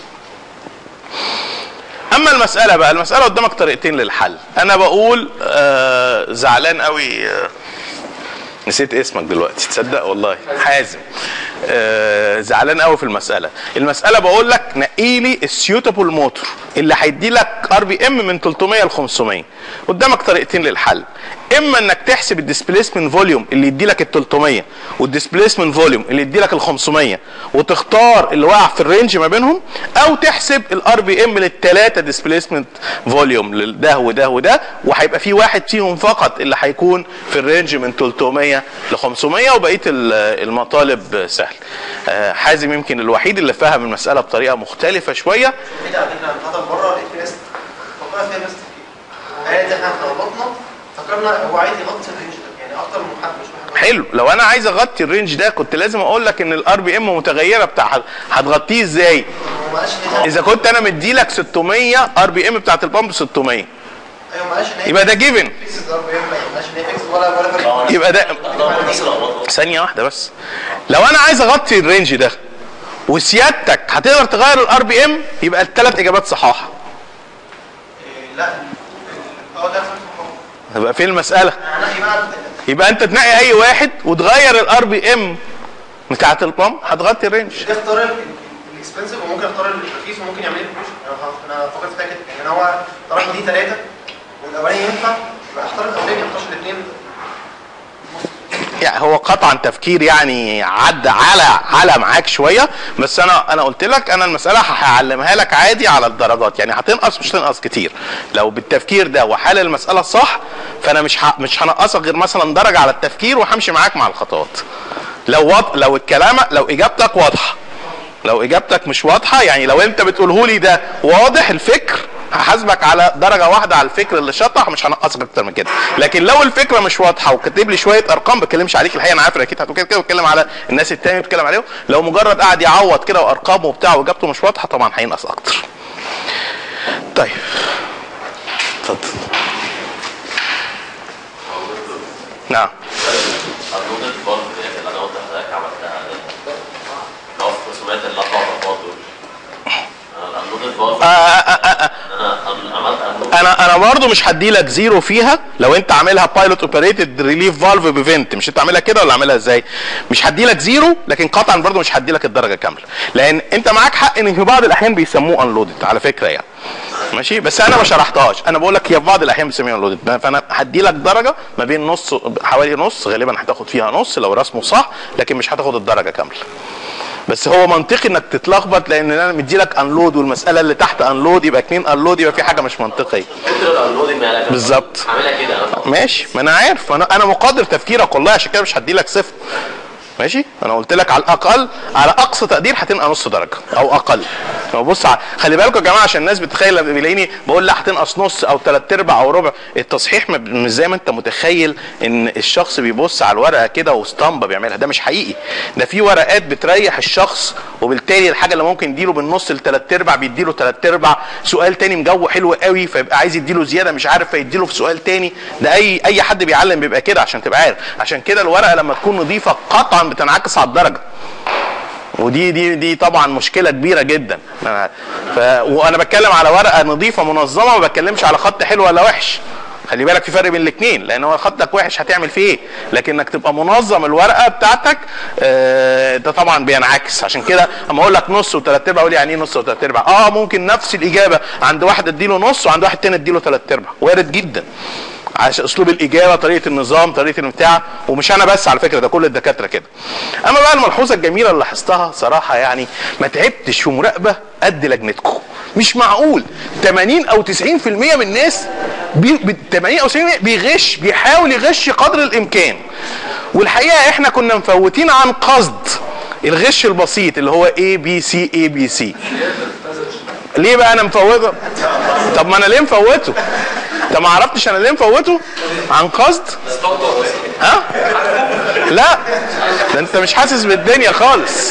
اما المساله بقى، المساله قدامك طريقتين للحل. انا بقول آه زعلان قوي، آه نسيت اسمك دلوقتي تصدق والله، حازم. آه زعلان قوي في المساله. المساله بقول لك نقي لي السيوتابل موتور اللي هيدي لك ار بي ام من ثلاثمية ل خمسمية. قدامك طريقتين للحل، اما انك تحسب الديسبيسمنت فوليوم اللي يدي لك ال ثلاثمية والديسبيسمنت فوليوم اللي يدي لك ال خمسمية وتختار اللي واقع في الرينج ما بينهم، او تحسب الار بي ام للثلاثه ديسبيسمنت فوليوم لده وده وده، وهيبقى في واحد فيهم فقط اللي هيكون في الرينج من ثلاثمية ل خمسمية، وبقيه المطالب سهل. حازم يمكن الوحيد اللي فهم المساله بطريقه مختلفه شويه. كده عندنا هنتفضل بره لقيت في ناس فكرنا فيها ناس كتير. قالت احنا خلطنا فكرنا هو عايز يغطي الرينج ده، يعني اكتر من حد مش واحد. حلو، لو انا عايز اغطي الرينج ده كنت لازم اقول لك ان الار بي ام متغيره بتاع هتغطيه ازاي؟ هو ما قالش ان هي اذا كنت انا مديلك ستمية ار بي ام بتاعت البامب ستمية، ايوه ما قالش ان هي يبقى ده جيفن. فيكس الار بي ام، ما قالش ان هي فيكس ولا ولا فرق. يبقى ده ثانيه واحده بس. لو انا عايز اغطي الرينج ده وسيادتك هتقدر تغير الار بي ام، يبقى الثلاث اجابات صحاحه. إيه لا اه ده يبقى فين المساله؟ هنقي بقى يبقى انت تنقي اي واحد وتغير الار بي ام بتاعت البامب هتغطي الرينج. اختار الاكسبنسيف وممكن اختار الرخيص وممكن يعمل لي بروش. انا انا فكرت فيها كده، يعني هو طالما دي ثلاثه والاولاني ينفع يبقى اختار الاولاني، ما اختارش الاثنين. يعني هو قطعا تفكير يعني عدى على على معاك شويه، بس انا انا قلت لك انا المساله هعلمها لك عادي على الدرجات، يعني هتنقص مش هتنقص كتير. لو بالتفكير ده وحل المساله صح فانا مش ه... مش هنقصك غير مثلا درجه على التفكير وهمشي معاك مع الخطوات. لو وط... لو الكلام لو اجابتك واضحه، لو اجابتك مش واضحه، يعني لو انت بتقوله لي ده واضح الفكر هحاسبك على درجه واحده على الفكر اللي شطح، مش هنقصك اكتر من كده. لكن لو الفكره مش واضحه وكاتب لي شويه ارقام، ما بتكلمش عليك الحقيقه، انا عارف اكيد هتقول كده كده، بتكلم على الناس التانية بتكلم عليهم. لو مجرد قاعد يعوض كده وارقام وبتاع واجابته مش واضحه، طبعا هينقص اكتر. طيب اتفضل. نعم. آه آه آه. انا انا برضه مش هدي لك زيرو فيها لو انت عاملها بايلوت اوبريتد ريليف فالف بيفنت. مش انت عاملها كده ولا عاملها ازاي؟ مش هدي لك زيرو، لكن قطعا برضه مش هدي لك الدرجه كامله، لان انت معاك حق ان في بعض الاحيان بيسموه انلودد على فكره يعني. ماشي، بس انا ما شرحتهاش، انا بقول لك هي في بعض الاحيان بيسموها انلودد، فانا هدي لك درجه ما بين نص حوالي نص، غالبا هتاخد فيها نص لو رسمه صح، لكن مش هتاخد الدرجه كامله. بس هو منطقي انك تتلخبط، لان انا مدي لك انلود والمساله اللي تحت انلود يبقى اتنين انلود، يبقى في حاجه مش منطقيه. بالظبط. عاملها كده ماشي، ما انا عارف، انا انا مقدر تفكيرك والله، عشان كده مش هدي لك صفر. ماشي، انا قلت لك على الاقل على اقصى تقدير هتنقى نص درجه او اقل. بص خلي بالكم يا جماعه، عشان الناس بتتخيل لما بيلاقيني بقول لا هتنقص نص او ثلاث ارباع او ربع، التصحيح مش زي ما انت متخيل ان الشخص بيبص على الورقه كده واسطمبه بيعملها، ده مش حقيقي. ده في ورقات بتريح الشخص، وبالتالي الحاجه اللي ممكن يديله بالنص لثلاث ارباع بيديله ثلاث ارباع، سؤال تاني مجو حلو قوي فيبقى عايز يديله زياده مش عارف فيديله في سؤال تاني. ده اي اي حد بيعلم بيبقى كده عشان تبقى عارف. عشان كده الورقه لما تكون نظيفه قطعا بتنعكس على الدرجه، ودي دي دي طبعا مشكله كبيره جدا. ف... وانا بتكلم على ورقه نظيفه منظمه، ما بتكلمش على خط حلو ولا وحش. خلي بالك في فرق بين الاثنين، لان هو خطك وحش هتعمل فيه ايه، لكن انك تبقى منظم الورقه بتاعتك آه ده طبعا بينعكس. عشان كده اما اقول لك نص وثلاث ارباع، اقول يعني ايه نص وثلاث ارباع؟ اه ممكن نفس الاجابه عند واحد اديله نص وعند واحد تاني اديله ثلاث ارباع، وارد جدا. عشان اسلوب الاجابه، طريقه النظام، طريقه البتاع، ومش انا بس على فكره، ده كل الدكاتره كده. اما بقى الملحوظه الجميله اللي لاحظتها صراحه، يعني ما تعبتش في مراقبه قد لجنتكم. مش معقول ثمانين او تسعين في المية من الناس بي ثمانين او تسعين في المية بيغش، بيحاول يغش قدر الامكان. والحقيقه احنا كنا مفوتين عن قصد الغش البسيط اللي هو اي بي سي اي بي سي. ليه بقى انا مفوته؟ طب ما انا ليه مفوته؟ انت ما عرفتش انا ليه مفوته؟ عن قصد؟ ها؟ لا، ده انت مش حاسس بالدنيا خالص.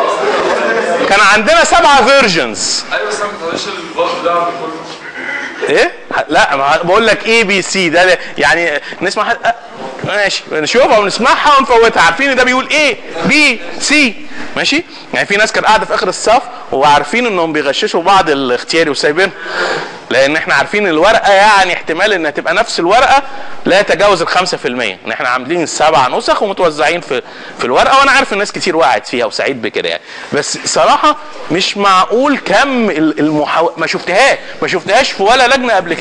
كان عندنا سبعة فيرجنز. ايوه بس انا ما بتعرفش الفالف ده كله. ايه؟ لا بقول لك اي بي سي ده يعني نسمع حد... ماشي نشوفها ونسمعها ونفوتها، عارفين ان ده بيقول ايه بي سي. ماشي، يعني في ناس كانت قاعده في اخر الصف وعارفين انهم بيغششوا بعض الاختياري وسايبينها، لان احنا عارفين الورقه يعني احتمال انها تبقى نفس الورقه لا يتجاوز ال خمسة في المية، ان احنا عاملين سبع نسخ ومتوزعين في في الورقه، وانا عارف الناس كتير وقعت فيها وسعيد بكده يعني. بس صراحه مش معقول كم المحاولات، ما شفتهاش ما شفتهاش في ولا لجنه قبل كده.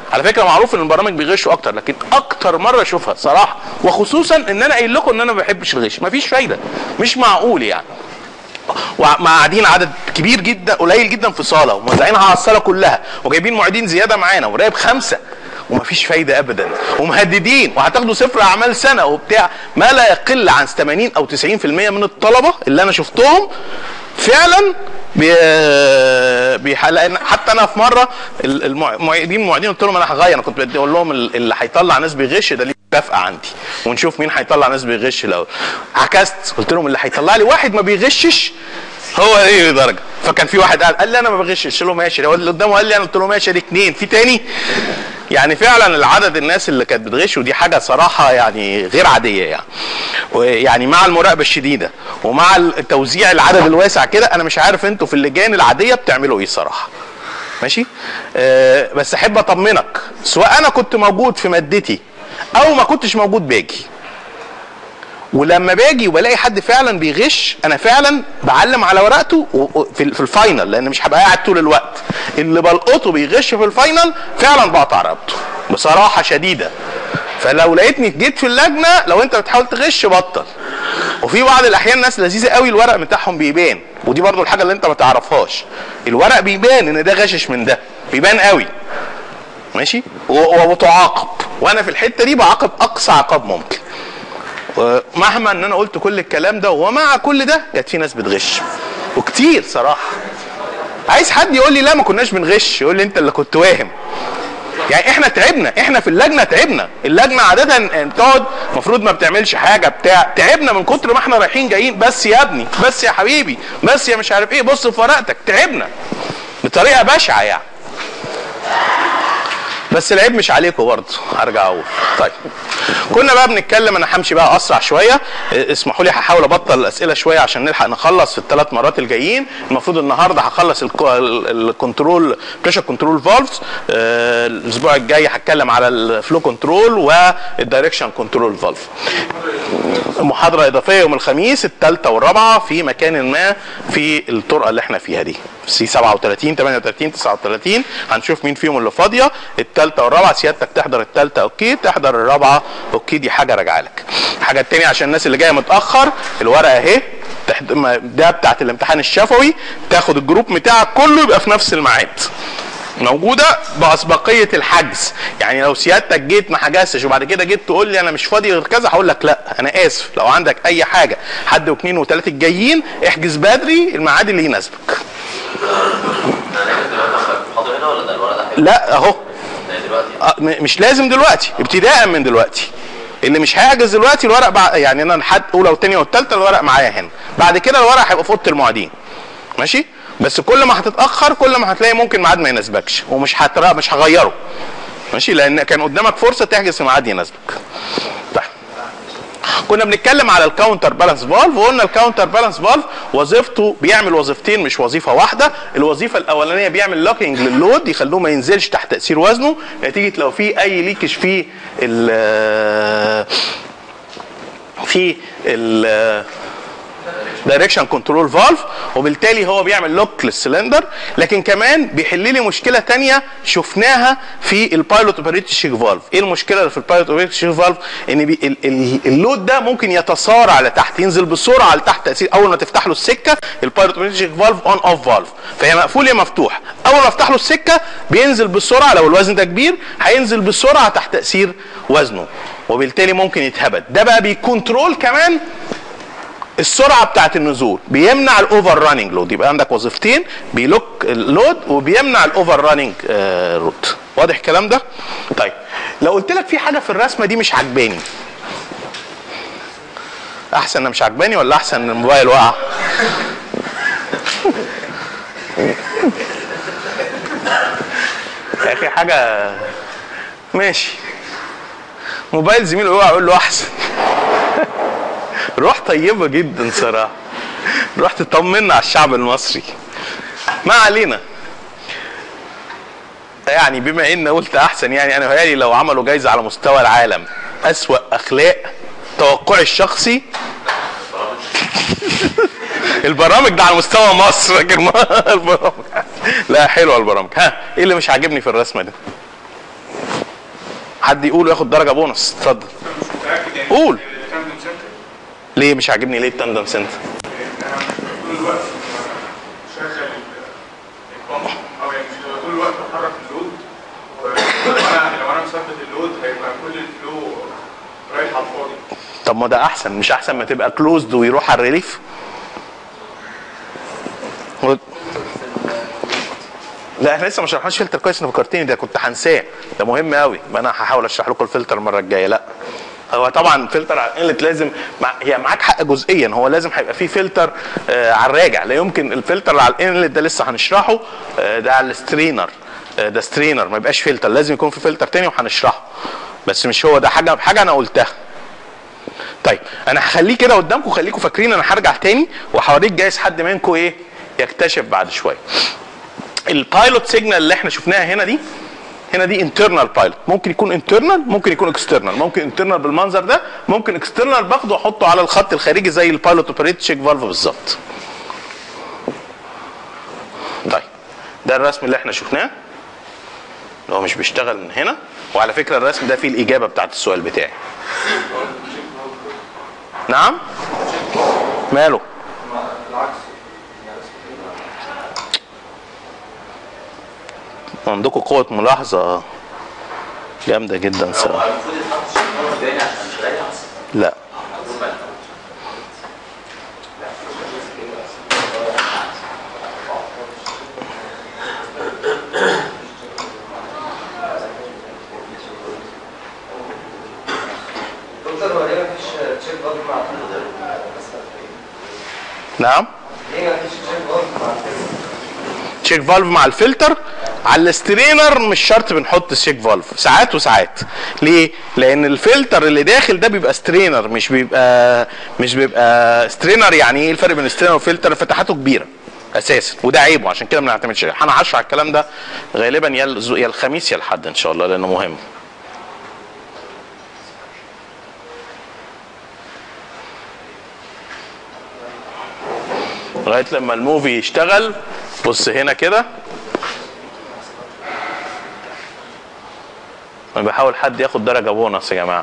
على فكره معروف ان البرامج بيغشوا اكتر، لكن اكتر مره اشوفها صراحه، وخصوصا ان انا قايل لكم ان انا ما بحبش الغش، مفيش فايده، مش معقول يعني. ومع قاعدين عدد كبير جدا قليل جدا في صاله وموزعينها على الصاله كلها وجايبين معيدين زياده معانا وراقب خمسه ومفيش فايده ابدا ومهددين وهتاخدوا صفر اعمال سنه وبتاع، ما لا يقل عن ثمانين او تسعين في المية من الطلبه اللي انا شفتهم فعلا بي بيحلق. حتى انا في مره المعيدين المعيدين قلت لهم انا هغير، انا كنت بدي اقول لهم اللي هيطلع ناس بيغش ده ليه مكافاه عندي ونشوف مين هيطلع ناس بيغش الاول. عكست قلت لهم اللي هيطلع لي واحد ما بيغشش هو ايه درجه. فكان في واحد قال قال لي انا ما بغشش، قلت له ماشي. اللي قدامه قال لي انا، قلت له ماشي، ادي اثنين، في تاني. يعني فعلا العدد الناس اللي كانت بتغش، ودي حاجه صراحه يعني غير عاديه يعني. ويعني مع المراقبه الشديده ومع التوزيع العدد الواسع كده، انا مش عارف انتوا في اللجان العاديه بتعملوا ايه صراحه. ماشي؟ أه بس احب اطمنك، سواء انا كنت موجود في مادتي او ما كنتش موجود باجي. ولما باجي وبلاقي حد فعلا بيغش، انا فعلا بعلم على ورقته في الفاينل، لان مش هبقى قاعد طول الوقت. اللي بلقطه بيغش في الفاينل فعلا بقطع رقبته بصراحه شديده. فلو لقيتني جيت في اللجنه، لو انت بتحاول تغش بطل. وفي بعض الاحيان ناس لذيذه قوي الورق بتاعهم بيبان، ودي برضو الحاجه اللي انت ما تعرفهاش. الورق بيبان ان ده غشش من ده، بيبان قوي. ماشي؟ وبتعاقب، وانا في الحته دي بعاقب اقصى عقاب ممكن. ومهما ان انا قلت كل الكلام ده ومع كل ده كانت في ناس بتغش وكتير صراحه. عايز حد يقول لي لا ما كناش بنغش، يقول لي انت اللي كنت واهم. يعني احنا تعبنا، احنا في اللجنه تعبنا. اللجنه عاده بتقعد المفروض ما بتعملش حاجه بتاع، تعبنا من كتر ما احنا رايحين جايين. بس يا ابني، بس يا حبيبي، بس يا مش عارف ايه، بص في ورقتك. تعبنا بطريقه بشعه يعني. بس العيب مش عليكم برضه، هرجع اقول. طيب كنا بقى بنتكلم، انا همشي بقى اسرع شويه، اسمحوا لي هحاول ابطل الاسئله شويه عشان نلحق نخلص في الثلاث مرات الجايين. المفروض النهارده هخلص الكنترول بريشر كنترول فالفز، الاسبوع الجاي هتكلم على الفلو كنترول والدايركشن كنترول فالف. محاضره اضافيه يوم الخميس الثالثه والرابعه في مكان ما في الطرقه اللي احنا فيها دي، سي سبعة وثلاثين ثمانية وثلاثين تسعة وثلاثين. هنشوف مين فيهم اللي فاضيه. الثالثه والرابعه سيادتك تحضر الثالثه اوكي، تحضر الرابعه اوكي، دي حاجه راجعه لك. الحاجه الثانيه عشان الناس اللي جايه متاخر، الورقه اهي ده بتاعت الامتحان الشفوي، تاخد الجروب بتاعك كله يبقى في نفس الميعاد، موجوده باسبقيه الحجز. يعني لو سيادتك جيت ما حجزتش وبعد كده جيت تقول لي انا مش فاضي غير كذا، هقول لك لا انا اسف. لو عندك اي حاجه حد واثنين وثلاثه الجايين احجز بدري الميعاد اللي يناسبك. لا اهو مش لازم دلوقتي، ابتداء من دلوقتي. اللي مش هيحجز دلوقتي الورق بع... يعني انا لحد اولى والثانيه والثالثه الورق معايا هنا، بعد كده الورق هيبقى في اوضه المعيدين. ماشي؟ بس كل ما هتتاخر كل ما هتلاقي ممكن ميعاد ما يناسبكش، ومش هترا... مش هغيره. ماشي؟ لان كان قدامك فرصه تحجز في ميعاد يناسبك. طيب كنا بنتكلم على الكاونتر بالانس فالف، وقلنا الكاونتر بالانس فالف وظيفته بيعمل وظيفتين مش وظيفه واحده. الوظيفه الاولانيه بيعمل لوكينج لللود، يخلوه ما ينزلش تحت تاثير وزنه نتيجه لو في اي ليكج في ال في ال دايركشن كنترول فالف، وبالتالي هو بيعمل لوك للسلندر. لكن كمان بيحل لي مشكله ثانيه شفناها في البايلوت اوبريتد شيك فالف. ايه المشكله اللي في البايلوت اوبريتد شيك فالف؟ ان بي ال ال اللود ده ممكن يتسارع لتحت، ينزل بسرعه لتحت تاثير اول ما تفتح له السكه. البايلوت اوبريتد شيك فالف اون اوف فالف، فهي مقفول يا مفتوح. اول ما افتح له السكه بينزل بسرعه، لو الوزن ده كبير هينزل بسرعه تحت تاثير وزنه، وبالتالي ممكن يتهبد. ده بقى بيكنترول كمان السرعه بتاعت النزول، بيمنع الاوفر راننج لود. يبقى عندك وظيفتين، بيلوك اللود وبيمنع الاوفر راننج روت. واضح الكلام ده؟ طيب لو قلت لك في حاجه في الرسمه دي مش عجباني، احسن انا مش عجباني ولا احسن ان الموبايل وقع؟ يا اخي حاجه ماشي، موبايل زميله يقع اقول له احسن. روح طيبه جدا صراحه، روح تطمنا على الشعب المصري. ما علينا، يعني بما ان قلت احسن، يعني انا هيالي لو عملوا جايزه على مستوى العالم اسوأ اخلاق، توقعي الشخصي البرامج ده على مستوى مصر. البرامج لا حلوه البرامج. ها ايه اللي مش عاجبني في الرسمه دي؟ حد يقول وياخد درجه بونص. اتفضل. مش متاكد يعني قول. التاندم سنتر ليه مش عاجبني؟ ليه التاندم سنتر؟ انا طول الوقت شغل البامب، او يعني مش طول الوقت بحرك اللود، وانا لو انا مثبت اللود هيبقى كل الفلو رايح على الفاضي. طب ما ده احسن، مش احسن ما تبقى كلوزد ويروح على الريليف؟ لا احنا لسه ما شرحناش فلتر كويس، انا فكرتني ده كنت هنساه، ده مهم قوي. ما انا هحاول اشرح لكم الفلتر المره الجايه. لا هو طبعا فلتر على الانلت لازم مع... هي معاك حق جزئيا، هو لازم هيبقى فيه فلتر آه على الراجع. لا يمكن الفلتر على الانلت ده لسه هنشرحه، آه ده على السترينر، آه ده سترينر ما يبقاش فلتر، لازم يكون في فلتر تاني وهنشرحه، بس مش هو ده. حاجه حاجه انا قلتها. طيب انا هخليه كده قدامكم، خليكم فاكرين. انا هرجع تاني وهوريك، جايز حد منكم ايه يكتشف بعد شويه. البايلوت سيجنال اللي احنا شفناها هنا دي، هنا دي انترنال بايلوت، ممكن يكون انترنال ممكن يكون اكسترنال. ممكن انترنال بالمنظر ده، ممكن اكسترنال باخده واحطه على الخط الخارجي زي البايلوت اوبريت تشيك فالف بالظبط. طيب ده الرسم اللي احنا شفناه اللي هو مش بيشتغل من هنا. وعلى فكره الرسم ده فيه الاجابه بتاعت السؤال بتاعي. نعم ماله؟ عندكم قوة ملاحظة جامدة جدا صراحة. المفروض يتحط شيك تاني عشان يريح. لا دكتور هو ليه مفيش تشيك فالف مع الفلتر؟ نعم ليه مفيش تشيك فالف مع الفلتر؟ تشيك فالف مع الفلتر على السترينر مش شرط بنحط تشيك فالف، ساعات وساعات. ليه؟ لان الفلتر اللي داخل ده بيبقى سترينر، مش بيبقى مش بيبقى سترينر. يعني ايه الفرق بين سترينر وفلتر؟ فتحاته كبيره اساسا، وده عيبه، عشان كده ما بنعتمدش عليه. انا هشرح الكلام ده غالبا يا يا الخميس يا الحد ان شاء الله، لانه مهم. لغايه لما الموفي يشتغل. بص هنا كده، انا بحاول حد ياخد درجه بونص يا جماعه.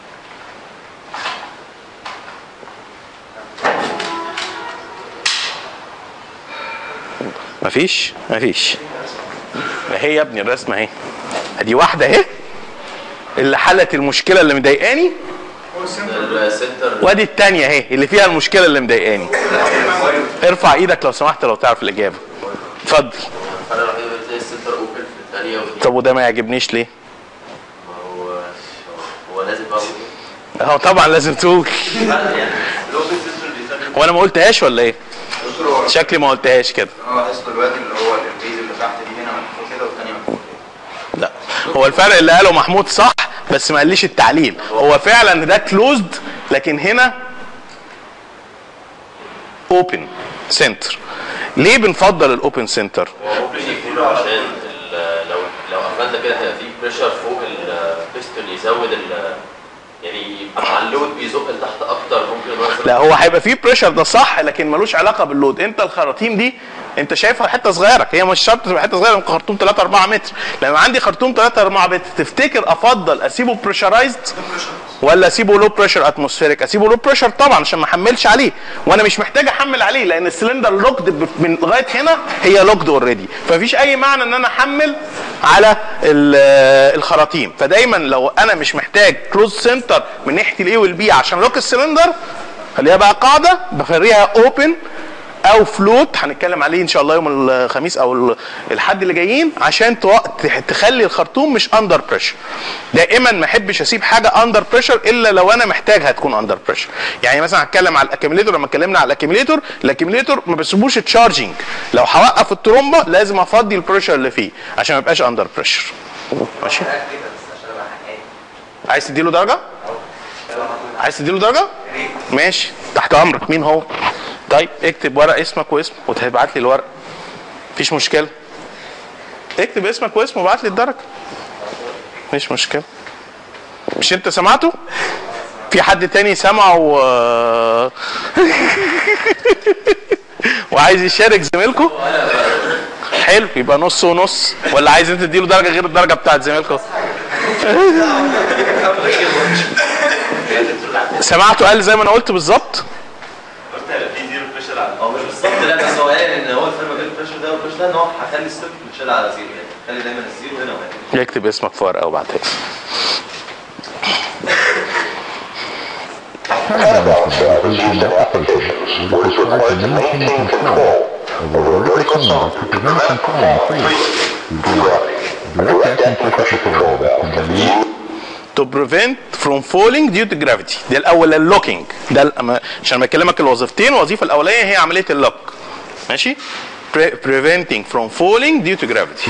مفيش مفيش اهي يا ابني الرسمه اهي، ادي واحده اهي اللي حلت المشكله اللي مضايقاني، وادي الثانيه اهي اللي فيها المشكله اللي مضايقاني. ارفع ايدك لو سمحت لو تعرف الاجابه. اتفضل. انا الوحيد اللي زي السنتر اوبن في الثانيه. طب وده ما يعجبنيش ليه؟ ما هو هو لازم بقى اهو طبعا لازم تقول. يعني الاوبن سنتر بيسمي. وانا ما قلتهاش ولا ايه؟ شكلي ما قلتهاش كده. انا لاحظت دلوقتي اللي هو البيز اللي تحت دي هنا مكتوب كده والثانيه مكتوب كده. لا هو الفرق اللي قاله محمود صح، بس ما قاليش التعليل. هو فعلا ده كلوزد، لكن هنا اوبن سنتر. ليه بنفضل الاوبن سنتر؟ هو ممكن يكون عشان ال- لو لو قفلنا كده هيبقى في بريشر فوق البيستون يزود ال يعني مع اللود بيزق لتحت اكتر. ممكن مثلا لا هو هيبقى فيه بريشر ده صح، لكن ملوش علاقه باللود. انت الخراطيم دي انت شايفها حته صغيره، هي مش شرط تبقى حته صغيره، ممكن خرطوم ثلاثة أربعة متر. لما عندي خرطوم ثلاثة أربعة متر تفتكر افضل اسيبه بريشرايزد ولا اسيبه لو بريشر اتموسفيريك؟ اسيبه لو بريشر طبعا عشان ما احملش عليه، وانا مش محتاج احمل عليه لان السلندر لوكد من لغايه هنا، هي لوكد اوريدي، فمفيش اي معنى ان انا احمل على الخراطيم. فدايما لو انا مش محتاج كلوز سنتر من ناحيه الاي والبي عشان لوك السلندر، خليها بقى قاعده بفريها اوبن او فلوت، هنتكلم عليه ان شاء الله يوم الخميس او الحد اللي جايين، عشان تخلي الخرطوم مش اندر بريشر. دائما ما احبش اسيب حاجه اندر بريشر الا لو انا محتاجها تكون اندر بريشر. يعني مثلا هتكلم على الاكيميليتور، لما اتكلمنا على الاكيميليتور، الاكيميليتور ما بسيبوش تشارجنج، لو هوقف الترومبه لازم افضي البريشر اللي فيه عشان ما يبقاش اندر بريشر. ماشي؟ عايز تديله درجه؟ عايز تديله درجه؟ ماشي تحت امرك. مين هو؟ طيب اكتب ورق اسمك واسمه وتبعت لي الورق، مفيش مشكله. اكتب اسمك واسمه وابعت لي الدرجه، مفيش مشكله. مش انت سمعته؟ في حد تاني سمعه و... وعايز يشارك زميلكم؟ حلو، يبقى نص ونص. ولا عايز انت تديله درجه غير الدرجه بتاعت زميلكم؟ سمعته قال زي ما انا قلت بالظبط. في زيرو بريشر على هو مش بالظبط لا، بس هو قال ان هو الفرق بين البريشر ده والبريشر ده ان هو هيخلي الصفر متشال على زيرو، يعني خلي دايما الزيرو هنا وهنا. يكتب اسمك في ورقه وبعتها لي. to prevent from falling due to gravity. ده الاول اللوكينج، ده عشان بكلمك الوظيفتين، الوظيفه الاولانيه هي عمليه اللوك، ماشي؟ preventing from falling due to gravity.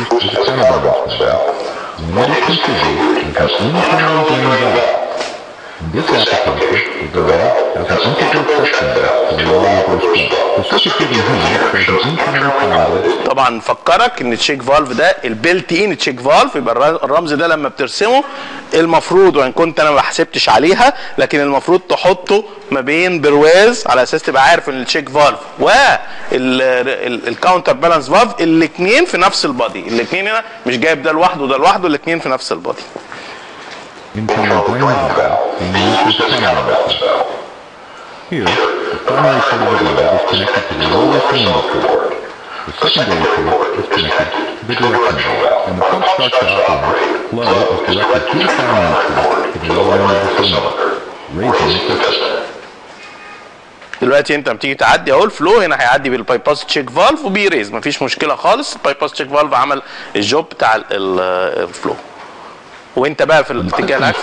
In this application, the valve has an integral section to the water goes flow. The circuit given here shows an internal power. طبعا نفكرك ان التشيك فالف ده البيلت ان تشيك فالف، يبقى الرمز ده لما بترسمه المفروض، وان كنت انا ما حسبتش عليها، لكن المفروض تحطه ما بين برواز على اساس تبقى عارف ان التشيك فالف والكاونتر بالانس فالف الاثنين في نفس البادي، الاثنين هنا مش جايب ده لوحده وده لوحده، الاثنين في نفس البادي. Internal drain valve being used as a primary valve. Here, the primary part of the valve is connected to the lower cylinder port. The secondary port is connected to the direction valve, and the pump starts to operate. Flow is directed to the primary port to the lower end of the cylinder, raising the pressure. دلوقتي انت بتيجي تعدي اهو الفلو هنا هيعدي بالبايباس تشيك فالف وبيريز، مفيش مشكله خالص. البايباس تشيك فالف عمل الجوب بتاع الفلو. وانت بقى في الاتجاه العكسي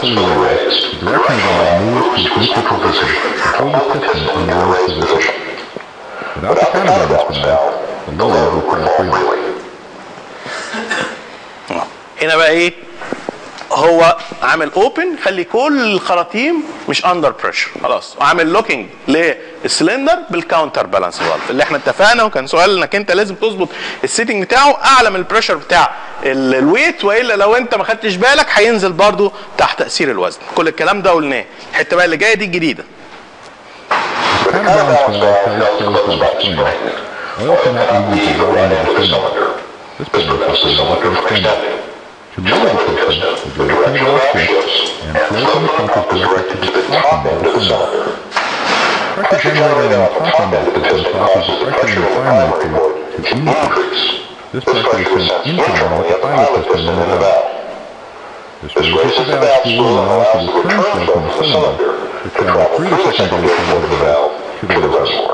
هنا بقى ايه، هو عامل اوبن خلي كل الخراطيم مش اندر بريشر خلاص، وعامل لوكينج للسلندر بالكاونتر بالانس فالف اللي احنا اتفقنا، وكان سؤال انك انت لازم تظبط السيتنج بتاعه اعلى من البريشر بتاع الويت، والا لو انت ما خدتش بالك هينزل برضو تحت تاثير الوزن. كل الكلام ده قلناه. الحته بقى اللي جايه دي الجديده. To lower the piston, the direction of all switch and flow from the pump is directed to the top end of the cylinder. Pressure generated on the top end of the piston causes the pressure in the primary port to increase. This pressure is sent into the with the pilot piston in the valve. This raises the valve spool and allows the return flow from the cylinder to travel through the secondary port of the valve to the reservoir.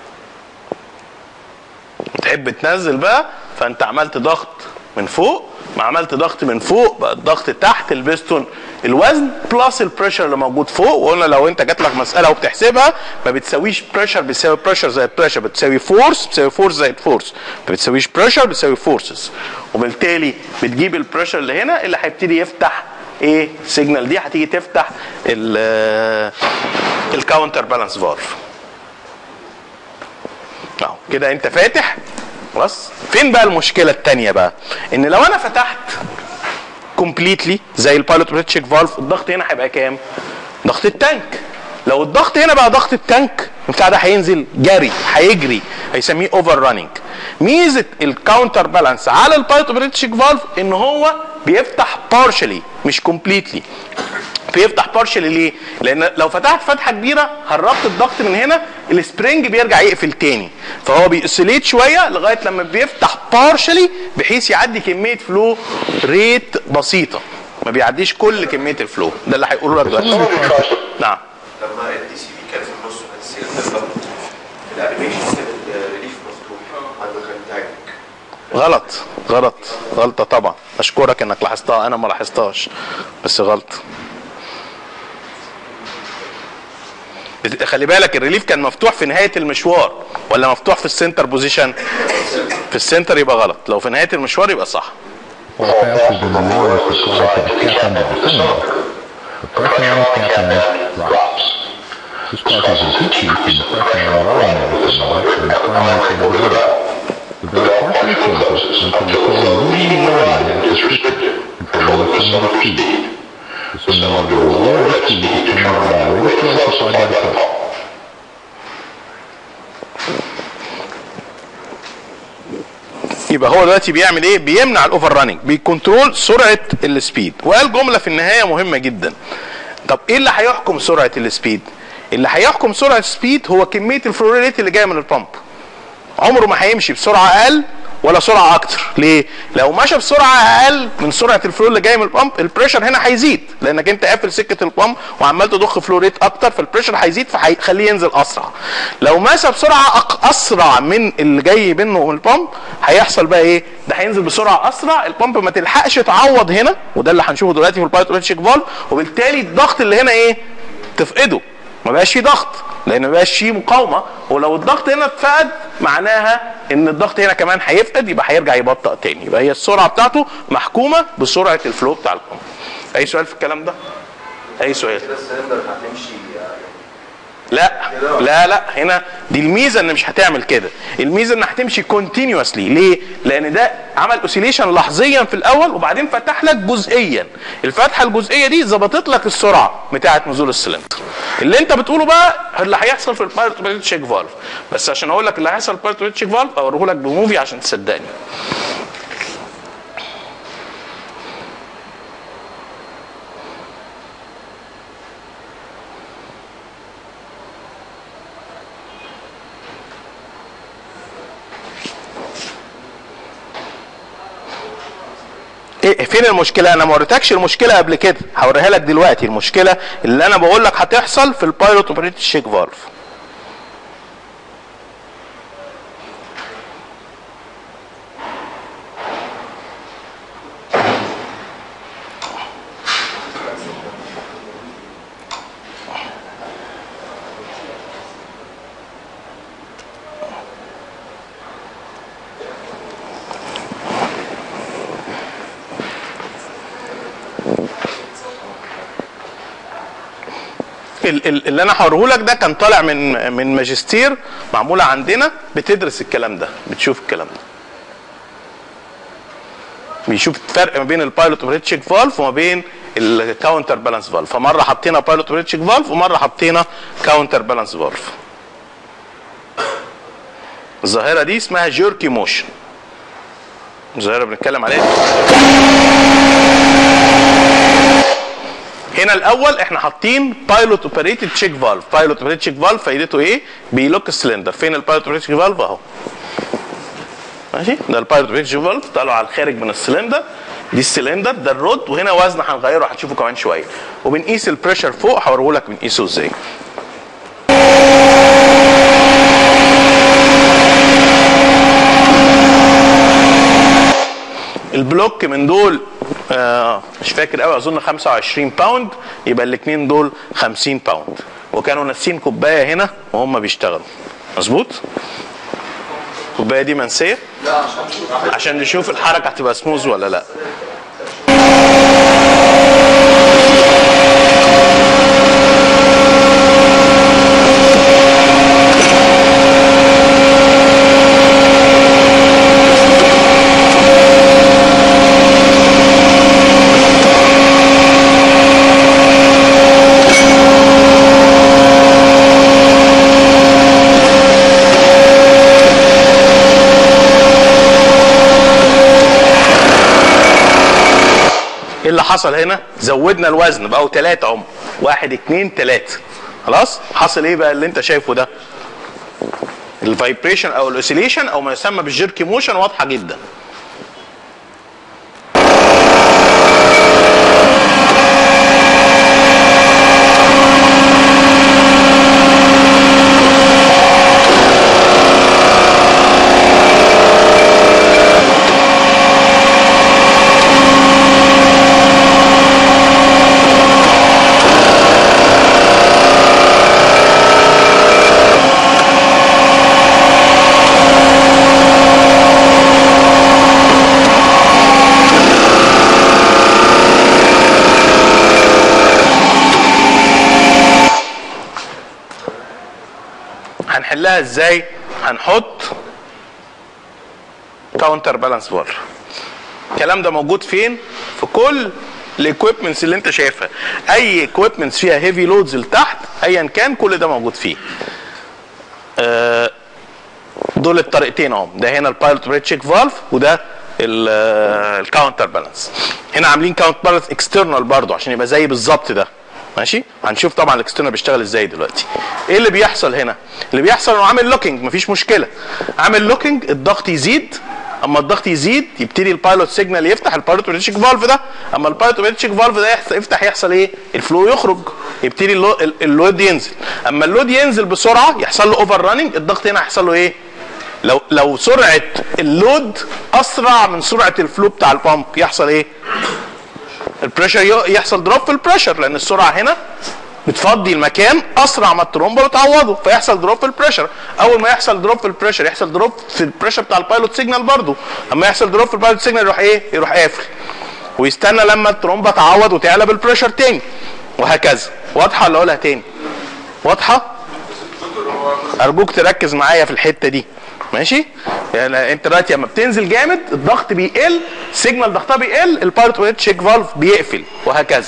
تحب تنزل بقى، فانت عملت ضغط من فوق، ما عملت ضغط من فوق بقى الضغط تحت البستون الوزن بلس البريشر اللي موجود فوق. وقلنا لو انت جات لك مساله وبتحسبها ما بتساويش بريشر بتساوي بريشر زائد بريشر، بتساوي فورس بتساوي فورس زائد فورس، ما بتساويش بريشر بتساوي فورسز، وبالتالي بتجيب البريشر اللي هنا اللي هيبتدي يفتح ايه سيجنال دي هتيجي تفتح الكاونتر بالانس فالف. اهو كده انت فاتح خلاص. فين بقى المشكله الثانيه بقى؟ ان لو انا فتحت كومبليتلي زي البايلوت بريتشيك فالف الضغط هنا هيبقى كام؟ ضغط التانك. لو الضغط هنا بقى ضغط التانك بتاع ده هينزل جري، هيجري، هيسميه اوفر راننج. ميزه الكاونتر بالانس على البايلوت بريتشيك فالف ان هو بيفتح بارشلي مش كومبليتلي. بيفتح بارشلي ليه؟ لان لو فتحت فتحه كبيره هربت الضغط من هنا السبرينج بيرجع يقفل تاني، فهو بيأسليت شويه لغايه لما بيفتح بارشلي بحيث يعدي كميه فلو ريت بسيطه، ما بيعديش كل كميه الفلو. ده اللي هيقوله لك دلوقتي. نعم. لما الدي سي بي كان في النص وكان السيلندر ضغط الانيميشن كان الريليف مفتوح عنده كان تاج. غلط غلط غلطه طبعا. اشكرك انك لاحظتها، انا ما لاحظتهاش بس غلط. خلي بالك الريليف كان مفتوح في نهايه المشوار ولا مفتوح في السنتر بوزيشن؟ في السنتر يبقى غلط، لو في نهايه المشوار يبقى صح. يبقى هو دلوقتي بيعمل ايه؟ بيمنع الاوفر راننج، بيكنترول سرعه السبيد. وقال جمله في النهايه مهمه جدا. طب ايه اللي هيحكم سرعه السبيد؟ اللي هيحكم سرعه السبيد هو كميه الفلو ريت اللي جايه من البامب. عمره ما هيمشي بسرعه اقل ولا سرعه اكتر. ليه؟ لو مشى بسرعه اقل من سرعه الفلو اللي جاي من البامب، البريشر هنا هيزيد، لانك انت قافل سكه البامب وعمال تضخ فلو ريت اكتر، فالبريشر هيزيد فهيخليه ينزل اسرع. لو مشى بسرعه اسرع من اللي جاي منه من البامب، هيحصل بقى ايه؟ ده هينزل بسرعه اسرع، البامب ما تلحقش تعوض هنا، وده اللي هنشوفه دلوقتي في البايلوت اوتوماتيك فالف، وبالتالي الضغط اللي هنا ايه؟ تفقده، ما بقاش فيه ضغط، لان ما بقاش فيه مقاومه، ولو الضغط هنا اتفقد معناها ان الضغط هنا كمان هيفقد، يبقى هيرجع يبطأ تاني. يبقى هي السرعه بتاعته محكومه بسرعه الفلو بتاع البامب. اي سؤال في الكلام ده؟ اي سؤال؟ كده السلندر هتمشي لا لا لا، هنا دي الميزه ان مش هتعمل كده، الميزه ان هتمشي كونتينيوسلي. ليه؟ لان ده عمل اوسيليشن لحظيا في الاول وبعدين فتح لك جزئيا، الفتحه الجزئيه دي ظبطت لك السرعه بتاعه نزول السلندر. اللي انت بتقوله بقى اللي هيحصل في البايلوت اوتوماتيك تشيك فالف، بس عشان اقول لك اللي هيحصل في البايلوت اوتوماتيك تشيك فالف اوريه لك بموفي عشان تصدقني. إيه فين المشكله؟ انا ما وريتكش المشكله قبل كده، هوريها لك دلوقتي. المشكله اللي انا بقول لك هتحصل في البايلوت اوبريتد تشيك فالف. اللي انا هوريه لك ده كان طالع من من ماجستير معموله عندنا، بتدرس الكلام ده، بتشوف الكلام ده، بيشوف الفرق ما بين البايلوت اوبريتد تشيك فالف وما بين الكاونتر بالانس فالف. فمره حطينا بايلوت اوبريتد تشيك فالف ومره حطينا كاونتر بالانس فالف. الظاهره دي اسمها جيركي موشن، الظاهره بنتكلم عليها. هنا الاول احنا حاطين بايلوت اوبريتد تشيك فالف. بايلوت اوبريتد تشيك فالف فايدته ايه؟ بيلوك السلندر. فين البايلوت اوبريتد تشيك فالف؟ اهو ماشي، ده البايلوت اوبريتد تشيك فالف طالع على الخارج من السلندر، دي السلندر، ده الرود، وهنا وزن هنغيره هتشوفه كمان شويه، وبنقيس البريشر فوق، هوريه لك بنقيسه ازاي. البلوك من دول آه مش فاكر قوي، اظن خمسة وعشرين باوند، يبقى الاثنين دول خمسين باوند، وكانوا ناسين كوبايه هنا وهم بيشتغلوا. مظبوط؟ الكوبايه دي منسيه؟ لا عشان نشوف الحركه هتبقى سموز ولا لا. ايه اللي حصل هنا؟ زودنا الوزن بقوا ثلاثة هم، واحد اثنين ثلاثة. خلاص؟ حصل ايه بقى اللي انت شايفه ده؟ الفايبريشن او الاوسيليشن او ما يسمى بالجيركي موشن واضحة جدا. هنحلها ازاي؟ هنحط كاونتر بالانس فالف. الكلام ده موجود فين؟ في كل الايكويبمنتس اللي انت شايفها. اي ايكويبمنتس فيها هيفي لودز لتحت ايا كان كل ده موجود فيه. آه دول الطريقتين اهو، ده هنا البايلوت بريد تشيك فالف وده الكاونتر بالانس. هنا عاملين كاونتر بالانس اكسترنال برضه عشان يبقى زي بالظبط ده ماشي. هنشوف طبعا الاكسترنال بيشتغل ازاي دلوقتي. ايه اللي بيحصل هنا؟ اللي بيحصل انه عامل لوكينج مفيش مشكله، عامل لوكينج الضغط يزيد، اما الضغط يزيد يبتدي البايلوت سيجنال يفتح البايلوت بريد تشيك فالف ده، اما البايلوت بريد تشيك فالف ده يفتح يحصل ايه؟ الفلو يخرج، يبتدي اللود ينزل، اما اللود ينزل بسرعه يحصل له اوفر راننج، الضغط هنا هيحصل له ايه؟ لو لو سرعه اللود اسرع من سرعه الفلو بتاع البامب يحصل ايه؟ البريشر يحصل دروب في البريشر، لان السرعه هنا بتفضي المكان اسرع ما الترومبه بتعوضه، فيحصل دروب في البريشر. اول ما يحصل دروب في البريشر يحصل دروب في البريشر بتاع البايلوت سيجنال برضه، اما يحصل دروب في البايلوت سيجنال يروح ايه؟ يروح قافل ويستنى لما الترومبه تعوض وتعلى بالبريشر تاني وهكذا. واضحه ولا اقولها تاني؟ واضحه؟ ارجوك تركز معايا في الحته دي ماشي. يعني انت دلوقتي لما بتنزل جامد الضغط بيقل، سيجنال ضغطها بيقل، البايلوت بريد تشيك فالف بيقفل وهكذا.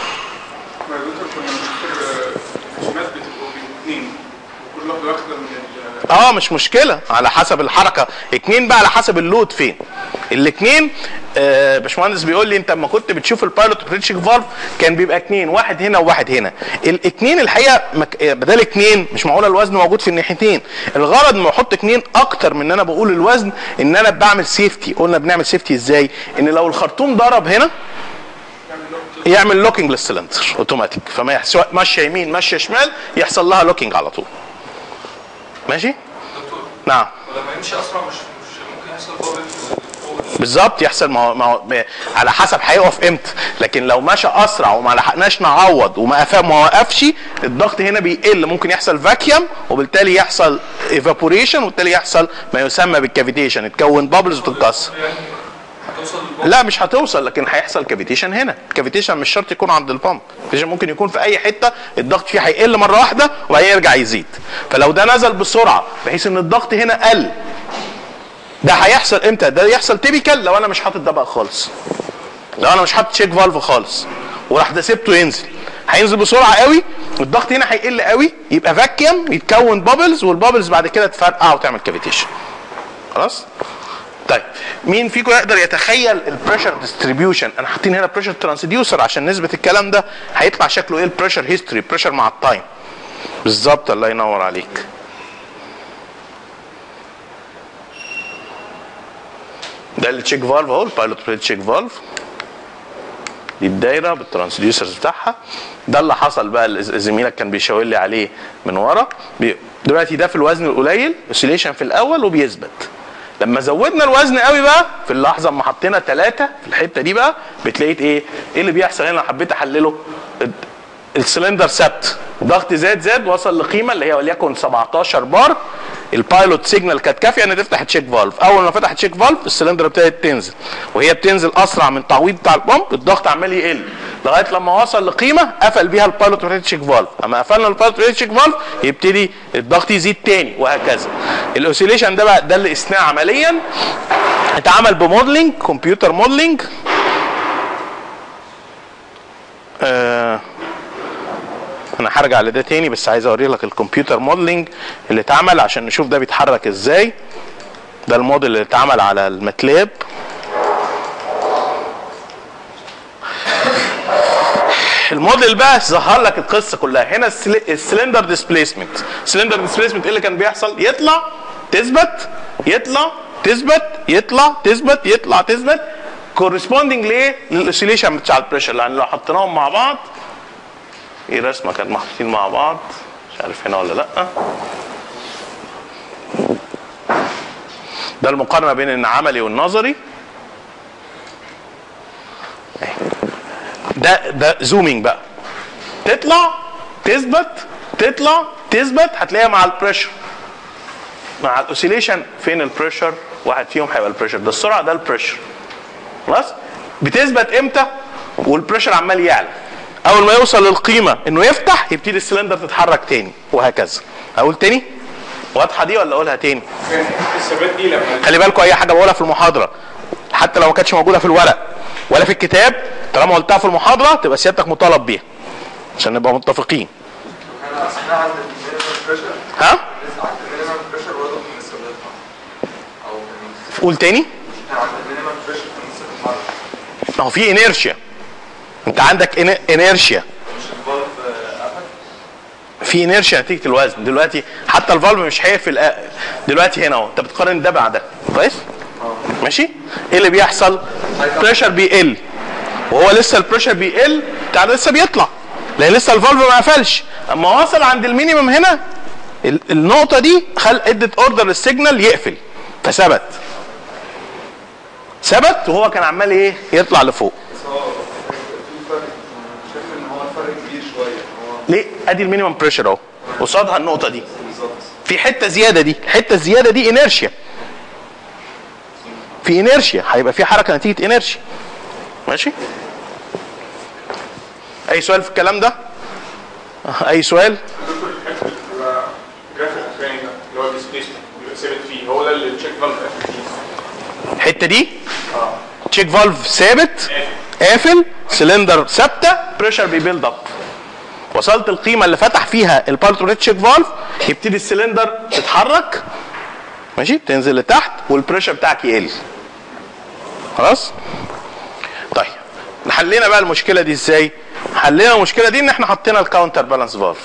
اه مش مشكله على حسب الحركه، اتنين بقى على حسب اللود فين. الاثنين آه باشمهندس بيقول لي انت لما كنت بتشوف البايلوت بريد تشيك فالف كان بيبقى اتنين، واحد هنا وواحد هنا. الاثنين الحقيقه مك... بدل اتنين مش معقوله الوزن موجود في الناحيتين، الغرض ما احط اتنين اكتر من ان انا بقول الوزن ان انا بعمل سيفتي. قلنا بنعمل سيفتي ازاي؟ ان لو الخرطوم ضرب هنا يعمل لوكينج للسلندر اوتوماتيك، فما سواء ماشيه يمين ماشيه شمال يحصل لها لوكينج على طول. ماشي؟ دكتور نعم. ولما يمشي اسرع مش مش ممكن يحصل بابل بالظبط يحصل ما هو على حسب هيقف امتى، لكن لو مشى اسرع وما لحقناش نعوض وما ما وقفش الضغط هنا بيقل، ممكن يحصل فاكيوم وبالتالي يحصل ايفابوريشن وبالتالي يحصل ما يسمى بالكافيتيشن، يتكون بابلز وتتكسر. لا مش هتوصل، لكن هيحصل كافيتيشن هنا. الكافيتيشن مش شرط يكون عند البامب، الكافيتيشن ممكن يكون في اي حته الضغط فيه هيقل مره واحده وبعدين يرجع يزيد. فلو ده نزل بسرعه بحيث ان الضغط هنا قل، ده هيحصل امتى؟ ده يحصل تيبيكال لو انا مش حاطط ده بقى خالص، لو انا مش حاطط تشيك فالف خالص وراح ده سبته ينزل، هينزل بسرعه قوي والضغط هنا هيقل قوي، يبقى فاكيوم يتكون بابلز والبابلز بعد كده تفرقع وتعمل كافيتيشن. خلاص؟ طيب مين فيكم يقدر يتخيل البريشر ديستريبيوشن؟ انا حاطين هنا بريشر ترانسديوسر عشان نثبت الكلام ده، هيطلع شكله ايه البريشر هيستوري، بريشر مع التايم. بالظبط الله ينور عليك. ده التشيك فالف اهو، البايلوت بريد تشيك فالف، دي الدايره بالترانسديوسرز بتاعها. ده اللي حصل بقى زميلك كان بيشاور لي عليه من ورا. دلوقتي ده في الوزن القليل اوسيليشن في الاول وبيثبت. لما زودنا الوزن قوي بقى في اللحظه اما حطينا ثلاثه في الحته دي بقى بتلاقيت ايه؟ ايه اللي بيحصل هنا؟ حبيت احلله السلندر ثبت، ضغط زاد زاد وصل لقيمه اللي هي وليكن سبعتاشر بار، البايلوت سيجنال كانت كافيه ان تفتح تشيك فالف. اول ما فتح تشيك فالف السلندر ابتدت تنزل، وهي بتنزل اسرع من التعويض بتاع البامب، الضغط عمال يقل لغايه لما وصل لقيمه قفل بيها البايلوت بريد تشيك فالف. اما قفلنا البايلوت بريد تشيك فالف يبتدي الضغط يزيد تاني وهكذا. الاوسيليشن ده بقى ده اللي قسناه عمليا، اتعمل بموديلنج كمبيوتر موديلنج. آه انا هرجع لده تاني بس عايز اوري لك الكمبيوتر موديلنج اللي اتعمل عشان نشوف ده بيتحرك ازاي. ده الموديل اللي اتعمل على الماتلاب. الموديل بقى ظهر لك القصه كلها. هنا السلندر ديسبيسمنت، السلندر ديسبيسمنت ايه اللي كان بيحصل؟ يطلع تثبت، يطلع تثبت، يطلع تثبت، يطلع تثبت، كورسبوندنج لايه؟ للاوسيليشن بتاع البريشر. يعني لو حطيناهم مع بعض، ايه رسمه كانت محطوطين مع بعض مش عارف هنا ولا لا. ده المقارنه بين العملي والنظري. ده ده زومينج بقى، تطلع تثبت تطلع تثبت، هتلاقيها مع البريشر مع الاوسيليشن. فين البريشر؟ واحد فيهم هيبقى البريشر، ده السرعه ده البريشر. خلاص؟ بتثبت امتى؟ والبريشر عمال يعلى. اول ما يوصل للقيمه انه يفتح يبتدي السلندر تتحرك تاني وهكذا. اقول تاني؟ واضحه دي ولا اقولها تاني؟ الثبات دي لما خلي بالكم اي حاجه بقولها في المحاضره حتى لو ما كانتش موجوده في الورق ولا في الكتاب، طالما قلتها في المحاضره تبقى سيادتك مطالب بيها عشان نبقى متفقين. احنا عند البريشر ها؟ عند البريشر برضه قول تاني. ما هو في انيرشيا، انت عندك انيرشيا، في انيرشيا نتيجه الوزن. دلوقتي حتى الفالف مش هيقفل دلوقتي هنا اهو، انت بتقارن ده مع ده كويس؟ ماشي؟ ايه اللي بيحصل؟ بريشر بيقل، وهو لسه البريشر بيقل بتاع لسه بيطلع لان لسه الفالف ما قفلش. اما وصل عند المينيمم هنا النقطه دي خل ادت اوردر للسيجنال يقفل فثبت. ثبت وهو كان عمال ايه؟ يطلع لفوق. ليه؟ ادي المينيمم بريشر اهو قصادها النقطه دي، في حته زياده، دي الحته الزياده دي انيرشيا، في انيرشيا، هيبقى في حركه نتيجه انيرشيا. ماشي؟ اي سؤال في الكلام ده؟ اي سؤال؟ هو ده اللي التشيك فالف الحته دي تشيك فالف ثابت قافل، سلندر ثابته، بريشر بيبيلد اب. وصلت القيمه اللي فتح فيها البارت ريت تشيك فالف، يبتدي السلندر تتحرك ماشي، تنزل لتحت والبريشر بتاعك يقل. خلاص؟ طيب حلينا بقى المشكله دي ازاي؟ حلينا المشكله دي ان احنا حطينا الكاونتر بالانس فالف.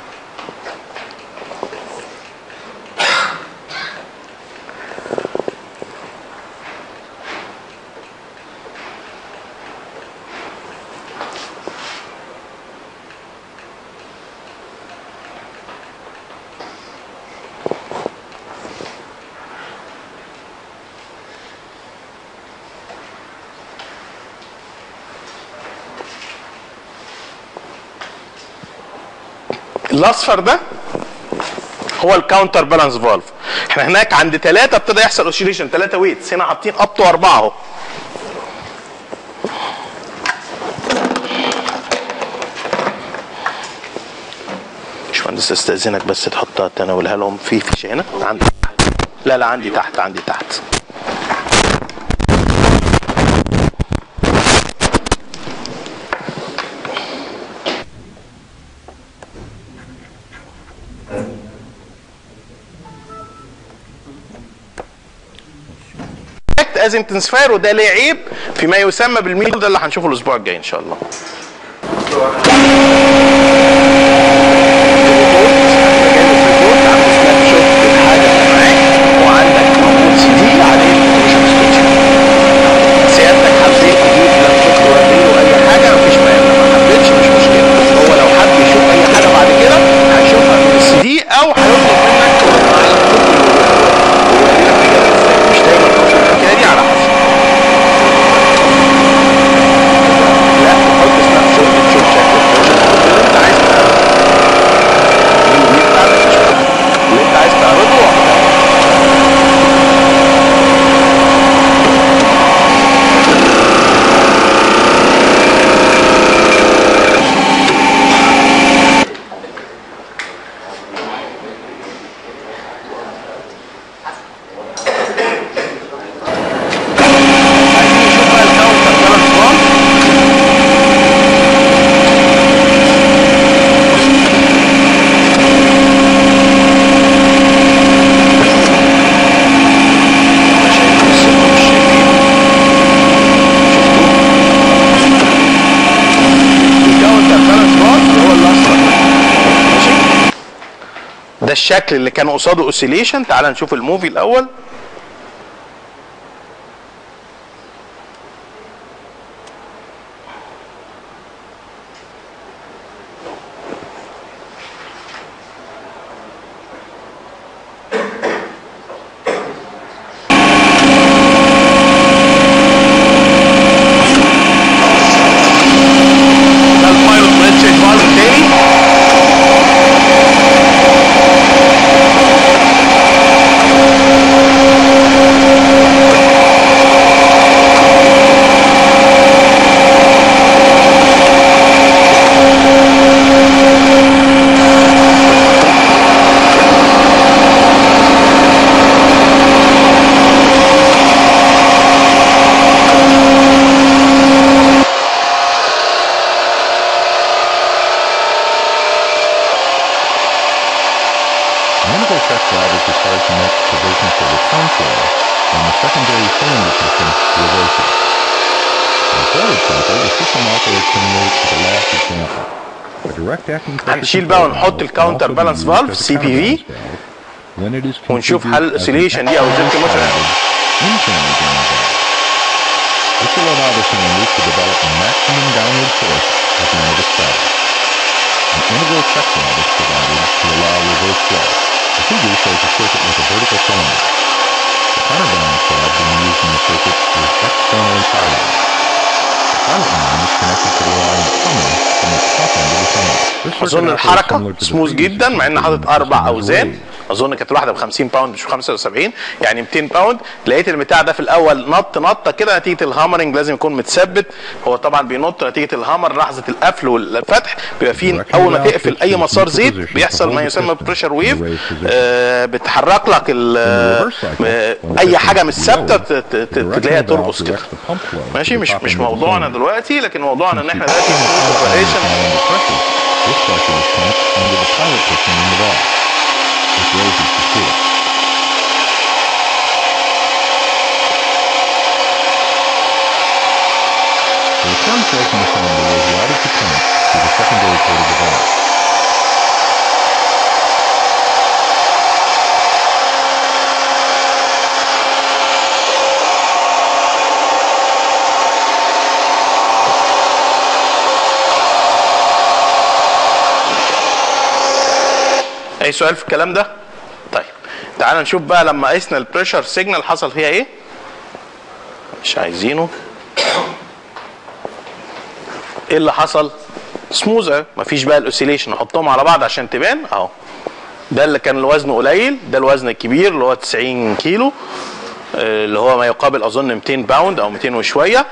الاصفر ده هو الكاونتر بالانس فالف. احنا هناك عند ثلاثة ابتدى يحصل اوسيليشن، ثلاثة ويتس، هنا حاطين اب تو أربعة اهو. باشمهندس استاذنك بس تحطها تناولها لهم في فيشه هنا عندي. لا لا عندي تحت، عندي تحت. از انتنسفاير، وده ليه عيب فيما يسمى بالميل، ده اللي هنشوفه الاسبوع الجاي ان شاء الله. وعندك موجود سي دي عليه سيادتك حبيت تجيب لابتوب توريه اي حاجه مفيش مانع، ما حبيتش مش مشكله. هو لو حب يشوف اي حاجه بعد كده هيشوفها من السي دي او هيطلب منك على اللابتوب مش دايما توصل الحكايه دي على حسب. لا تحط سناب شوت تشوف شكل اللي انت عايز تعرضه. اللي انت عايز اللي انت عايز تعرضه واحده. ده الشكل اللي كان قصاده اوسيليشن. تعال نشوف الموفي الاول. Check valve is required to make provision for the console and the secondary cylinder piston reverses. In the forward cycle, the system operates similar to the last example. A direct acting pressure هنشيل بقى ونحط الكاونتر بالانس فالف سي بي في ونشوف هل الاوسيليشن دي او الزيت موشن. This will allow the cylinders to develop a maximum downward force at the end of the sprout. An integral check valve is provided to allow reverse flow. The figure shows a circuit with a vertical cylinder. The counterbalance valve being used in the circuit is externally piloted. The pilot line is connected to the line coming from the top end of the cylinder. اظن الحركه سموث جدا مع ان حاطط اربع اوزان. اظن كانت الواحده ب خمسين باوند مش ب خمسة وسبعين، يعني مئتين باوند. لقيت البتاع ده في الاول نط نطه كده نتيجه الهامرنج، لازم يكون متثبت. هو طبعا بينط نتيجه الهامر، لحظه القفل والفتح بيبقى فيه اول ما تقفل اي مسار زيت بيحصل ما يسمى بريشر ويف، آه بتحرك لك اي حاجه مش ثابته تلاقيها ترقص كده. ماشي، مش مش موضوعنا دلوقتي، لكن موضوعنا ان احنا دلوقتي This pressure is pumped under the pilot piston in the valve. This raises the force. The return force in the cylinder is routed to pump through the secondary port of the valve. اي سؤال في الكلام ده؟ طيب تعال نشوف بقى لما قسنا البريشر سيجنال حصل فيها ايه. مش عايزينه. ايه اللي حصل؟ سموزة، مفيش بقى الاوسيليشن. نحطهم على بعض عشان تبان اهو. ده اللي كان الوزن قليل، ده الوزن الكبير اللي هو تسعين كيلو، اللي هو ما يقابل اظن مئتين باوند او مئتين وشويه.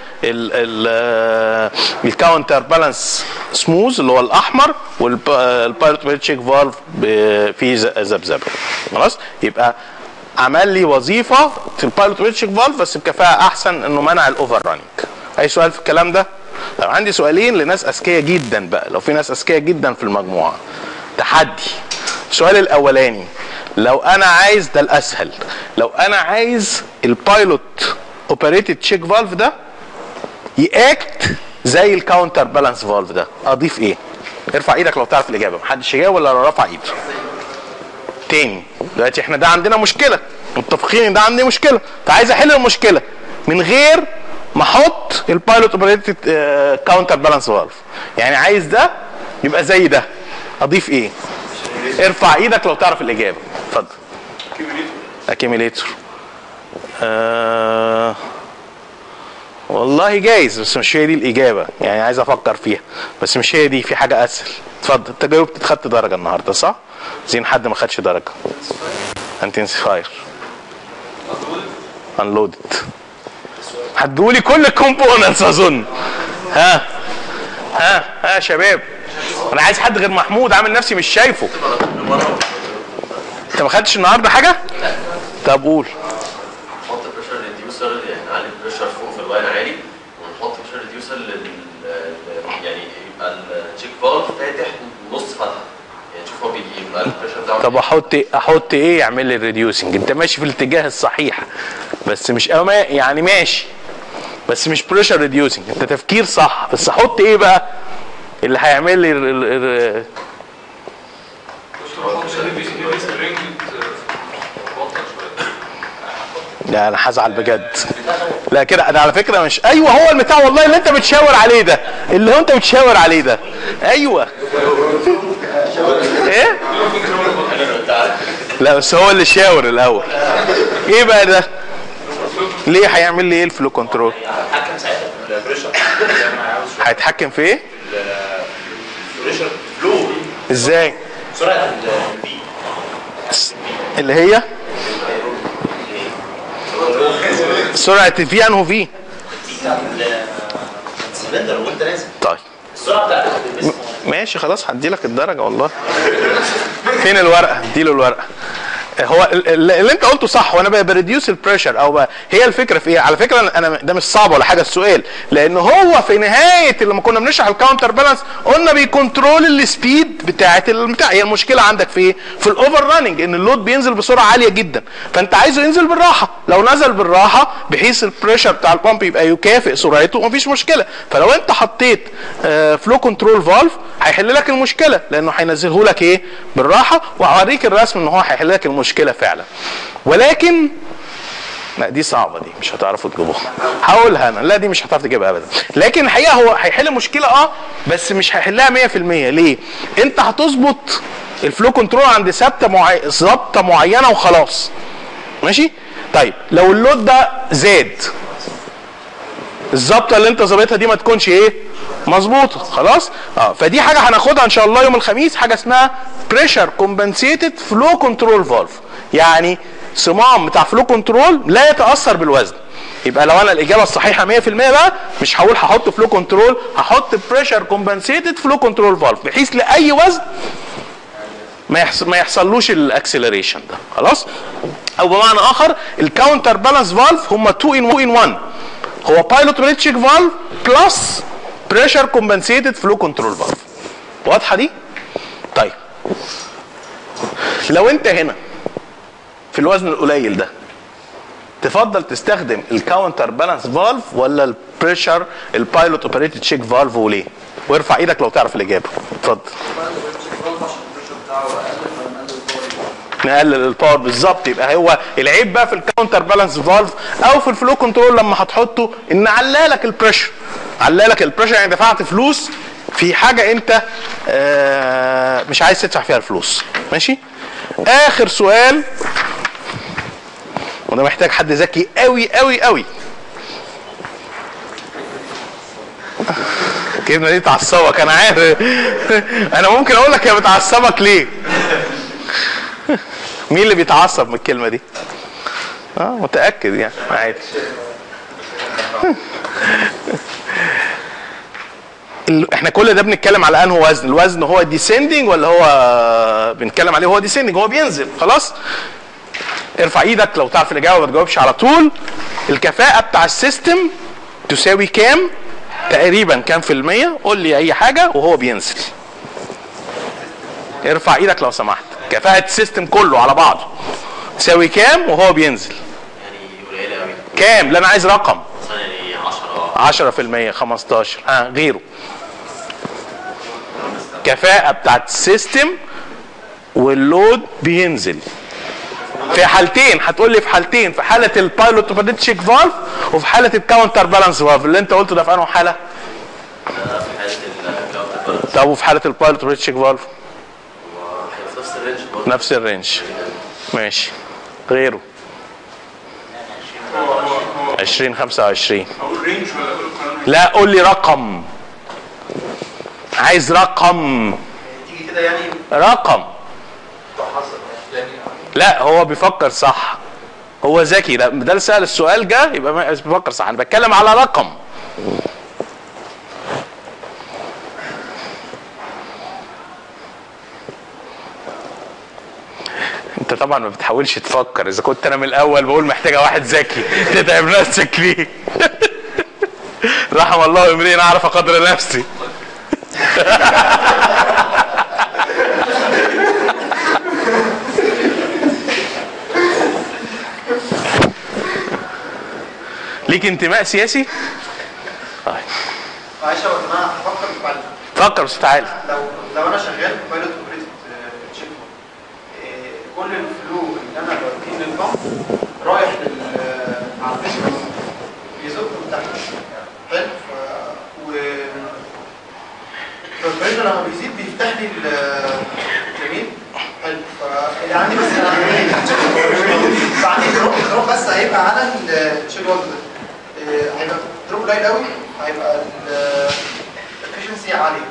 الكاونتر بالانس سموز اللي هو الاحمر، والبايلوت تشيك فالف فيه ذبذبه. خلاص، يبقى عمل لي وظيفه في البايلوت تشيك فالف بس بكفاءه احسن، انه منع الاوفر راننج. اي سؤال في الكلام ده؟ طب عندي سؤالين لناس اذكياء جدا بقى، لو في ناس اذكياء جدا في المجموعه. تحدي. السؤال الاولاني، لو انا عايز، ده الاسهل، لو انا عايز البايلوت اوبريتد تشيك فالف ده ياكت زي الكاونتر بالانس فالف ده، اضيف ايه؟ ارفع ايدك لو تعرف الاجابه. محدش يجاوب ولا لو رفع ايده. تاني، دلوقتي احنا ده عندنا مشكله، متفقين ان ده عندي مشكله، فعايز احل المشكله من غير ما احط البايلوت اوبريتد كاونتر بالانس فالف. يعني عايز ده يبقى زي ده، اضيف ايه؟ ارفع ايدك لو تعرف الاجابه. اتفضل. اكيميليتور. آه والله جايز، بس مش هي دي الاجابه، يعني عايز افكر فيها بس مش هي دي، في حاجه اسهل. اتفضل. انت جاوبت خدت درجه النهارده صح؟ زين حد ما خدش درجه. انتنسيفاير. انلودد. هتقولي كل الكومبوننتس اظن. ها ها ها يا شباب، انا عايز حد غير محمود، عامل نفسي مش شايفه. انت ما خدتش النهارده حاجه؟ طب قول. نحط بريشر ريديوسر، يعني نعلي البريشر فوق في اللاين عالي، ونحط بريشر ريديوسر لل يعني يبقى التشيك فالف فاتح نص فتحه، يعني شوف هو بيجي يبقى البريشر بتاعه. طب احط احط ايه يعمل لي الريديوسنج؟ انت ماشي في الاتجاه الصحيح بس مش يعني ماشي بس مش بريشر ريديوسنج، انت تفكير صح، بس احط ايه بقى اللي هيعمل لي ال ال لا انا هزعل بجد. لا كده انا على فكره مش، ايوه هو البتاع والله اللي انت بتشاور عليه ده، اللي هو انت بتشاور عليه ده، ايوه. ايه؟ لا بس هو اللي شاور الاول. ايه بقى ده؟ ليه هيعمل لي ايه الفلو كنترول؟ هيتحكم ساعتها في البريشر. هيتحكم في ايه؟ البريشر فلو. ازاي؟ سرعه الفي اللي هي سرعه الفي انه في السلندر وانت نازل. طيب السرعه بتاعت ماشي خلاص هدي لك الدرجه والله. فين الورقه؟ اديله الورقه. هو اللي انت قلته صح، وانا بريديوس البريشر او ب... هي الفكره في ايه؟ على فكره انا ده مش صعب ولا حاجه السؤال، لان هو في نهايه لما كنا بنشرح الكاونتر بالانس قلنا بيكنترول السبيد بتاعه البتاع. هي المشكله عندك في ايه؟ في الاوفر راننج، ان اللود بينزل بسرعه عاليه جدا، فانت عايزه ينزل بالراحه. لو نزل بالراحه بحيث البريشر بتاع البامب يبقى يكافئ سرعته مفيش مشكله. فلو انت حطيت فلو كنترول فالف هيحل لك المشكله، لانه هينزله لك ايه؟ بالراحه. وهوريك الرسم ان هو هيحل لك المشكله فعلا. ولكن لا دي صعبه، دي مش هتعرفوا تجيبوها. هقولها انا، لا دي مش هتعرف تجيبها ابدا. لكن الحقيقه هو هيحل مشكله اه، بس مش هيحلها مية في المية. ليه؟ انت هتظبط الفلو كنترول عند ثابته معي... ظابطه معينه وخلاص. ماشي؟ طيب لو اللود ده زاد، الظابطه اللي انت ظابطها دي ما تكونش ايه؟ مظبوطه. خلاص؟ اه فدي حاجه هناخدها ان شاء الله يوم الخميس، حاجه اسمها بريشر كومبنسيتد فلو كنترول فالف. يعني صمام بتاع فلو كنترول لا يتاثر بالوزن. يبقى لو انا الاجابه الصحيحه مية في المية بقى مش هقول هحط فلو كنترول، هحط بريشر كومبنسيتد فلو كنترول فالف، بحيث لاي وزن ما يحصل ما يحصلوش الاكسلريشن ده. خلاص؟ او بمعنى اخر الكاونتر بالانس فالف هم اتنين ان واحد، هو بايلوت بريد تشيك فالف بلس بريشر كومبنسيتد فلو كنترول فالف. واضحه دي؟ طيب لو انت هنا في الوزن القليل ده تفضل تستخدم الكاونتر بالانس فالف ولا البريشر البايلوت اوبريتد تشيك فالف، وليه؟ وارفع ايدك لو تعرف الاجابه. اتفضل. نقلل الباور بالظبط. يبقى هو العيب بقى في الكاونتر بالانس فالف او في الفلو كنترول لما هتحطه ان علالك البريشر، علالك البريشر يعني دفعت فلوس في حاجه انت آه مش عايز تدفع فيها الفلوس. ماشي؟ اخر سؤال، وده محتاج حد ذكي قوي قوي قوي. الكلمه دي تعصبك انا عارف. انا ممكن اقول لك هي بتعصبك ليه. مين اللي بيتعصب من الكلمه دي؟ اه متاكد يعني عادي. احنا كل ده بنتكلم على انه وزن، الوزن هو ديسندنج ولا هو بنتكلم عليه هو ديسندنج، هو بينزل. خلاص؟ ارفع ايدك لو تعرف الاجابه ما تجاوبش على طول. الكفاءه بتاع السيستم تساوي كام؟ تقريبا كام في المية؟ قول لي اي حاجه وهو بينزل. ارفع ايدك لو سمحت. كفاءه السيستم كله على بعضه تساوي كام وهو بينزل؟ يعني قليله قوي. كام؟ لا انا عايز رقم. مثلا يعني عشرة عشرة في المية، خمستاشر، اه غيره. كفاءه بتاعت السيستم واللود بينزل في حالتين. هتقول لي في حالتين، في حاله البايلوت اوبريتد تشيك فالف وفي حاله الكاونتر بالانس فالف. اللي انت قلته ده في انهي حاله؟ في حاله الكاونتر بالانس. طب وفي حاله البايلوت اوبريتد تشيك فالف؟ في نفس الرينج برضه. نفس الرينج. ماشي. غيره؟ عشرين خمسة وعشرين. او الرينج ولا اقول القانون؟ لا قول لي رقم. عايز رقم. تيجي كده يعني رقم. لا هو بيفكر صح، هو ذكي. ده ده اللي سأل السؤال جه يبقى بيفكر صح. انا بتكلم على رقم. انت طبعا ما بتحاولش تفكر. اذا كنت انا من الاول بقول محتاجه واحد ذكي تتعب نفسك ليه؟ رحم الله امرئ اعرف قدر نفسي. ليك انتماء سياسي؟ طيب معلش يا جماعه هفكر بعد. فكر بس تعالى. لو لو انا شغال بايلوت اوبريتد تشيك، كل الفلو اللي انا بديه للبامب رايح لل على الفيشر بيزق من تحت. حلو. و فالبريشر لما بيزيد بيفتح لي الجميل. حلو. فاللي عندي بس بعدين دروب دروب بس هيبقى على التشيك وولد ده، هيبقى دروب قليل قوي، هيبقى الافشنسي عاليه.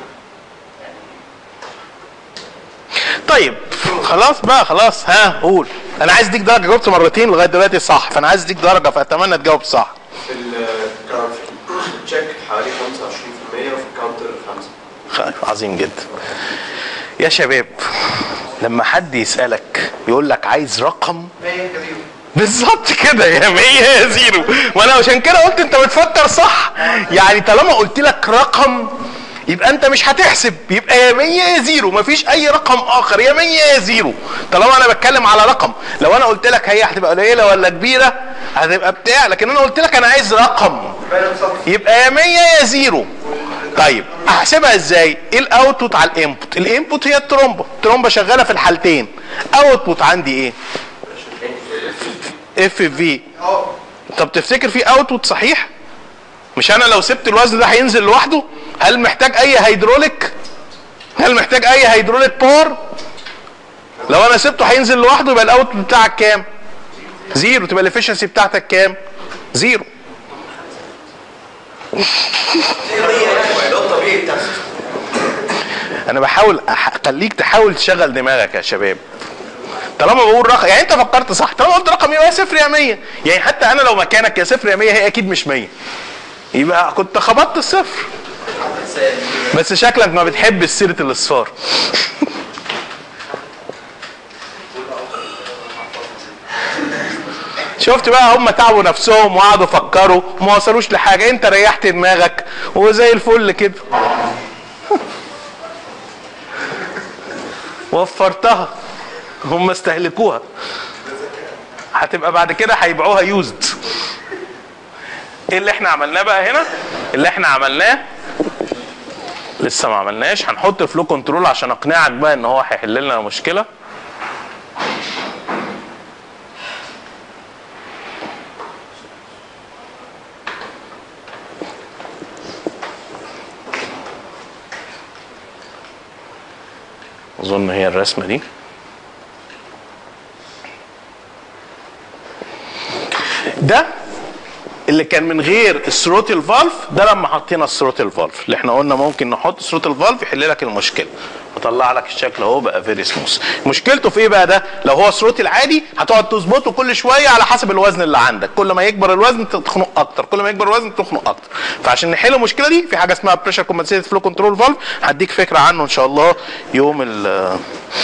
طيب خلاص بقى خلاص. ها قول. انا عايز اديك درجه، جاوبت مرتين لغايه دلوقتي صح، فانا عايز اديك درجه، فاتمنى تجاوب صح. في التشيك حوالي خمسة وعشرين في المية وفي الكاونتر خمسة. عظيم جدا يا شباب. لما حد يسالك يقول لك عايز رقم مية بالظبط كده، يا مية يا زيرو. وانا عشان كده قلت انت بتفكر صح. يعني طالما قلت لك رقم يبقى انت مش هتحسب، يبقى يا مية يا زيرو، مفيش اي رقم اخر، يا مية يا زيرو. طالما انا بتكلم على رقم، لو انا قلت لك هي هتبقى قليله ولا كبيره هتبقى بتاع، لكن انا قلت لك انا عايز رقم يبقى يا مية يا زيرو. طيب احسبها ازاي؟ ايه الاوتبوت على الانبوت؟ الانبوت هي الترومبه، الترومبه شغاله في الحالتين. اوتبوت عندي ايه؟ اف في. طب تفتكر في اوتبوت صحيح؟ مش انا لو سبت الوزن ده هينزل لوحده؟ هل محتاج اي هيدروليك؟ هل محتاج اي هيدروليك باور؟ لو انا سبته هينزل لوحده يبقى الاوتبوت بتاعك كام؟ زيرو. تبقى الافشنسي بتاعتك كام؟ زيرو. انا بحاول اخليك تحاول تشغل دماغك يا شباب. طالما بقول رقم يعني انت فكرت صح، طالما قلت رقم يبقى صفر يا مية. يعني حتى انا لو مكانك يا صفر يا مية هي اكيد مش مية، يبقى كنت خبطت الصفر. بس شكلك ما بتحب سيره الاصفار. شفت بقى، هم تعبوا نفسهم وقعدوا فكروا وما وصلوش لحاجه، انت ريحت دماغك وزي الفل كده. وفرتها، هم استهلكوها، هتبقى بعد كده هيبيعوها يوزد. ايه اللي احنا عملناه بقى هنا؟ اللي احنا عملناه لسه ما عملناش. هنحط فلو كنترول عشان اقنعك بقى ان هو هيحل لنا المشكله. اظن هي الرسمه دي. ده اللي كان من غير الثروتل فالف، ده لما حطينا الثروتل فالف اللي احنا قلنا ممكن نحط ثروتل فالف يحل لك المشكله وطلع لك الشكل اهو بقى فيري سموث. مشكلته في ايه بقى؟ ده لو هو ثروتل عادي هتقعد تظبطه كل شويه على حسب الوزن اللي عندك، كل ما يكبر الوزن تخنق اكتر، كل ما يكبر الوزن تخنق اكتر. فعشان نحل المشكله دي في حاجه اسمها بريشر كومبنسيتد فلو كنترول فالف، هديك فكره عنه ان شاء الله يوم ال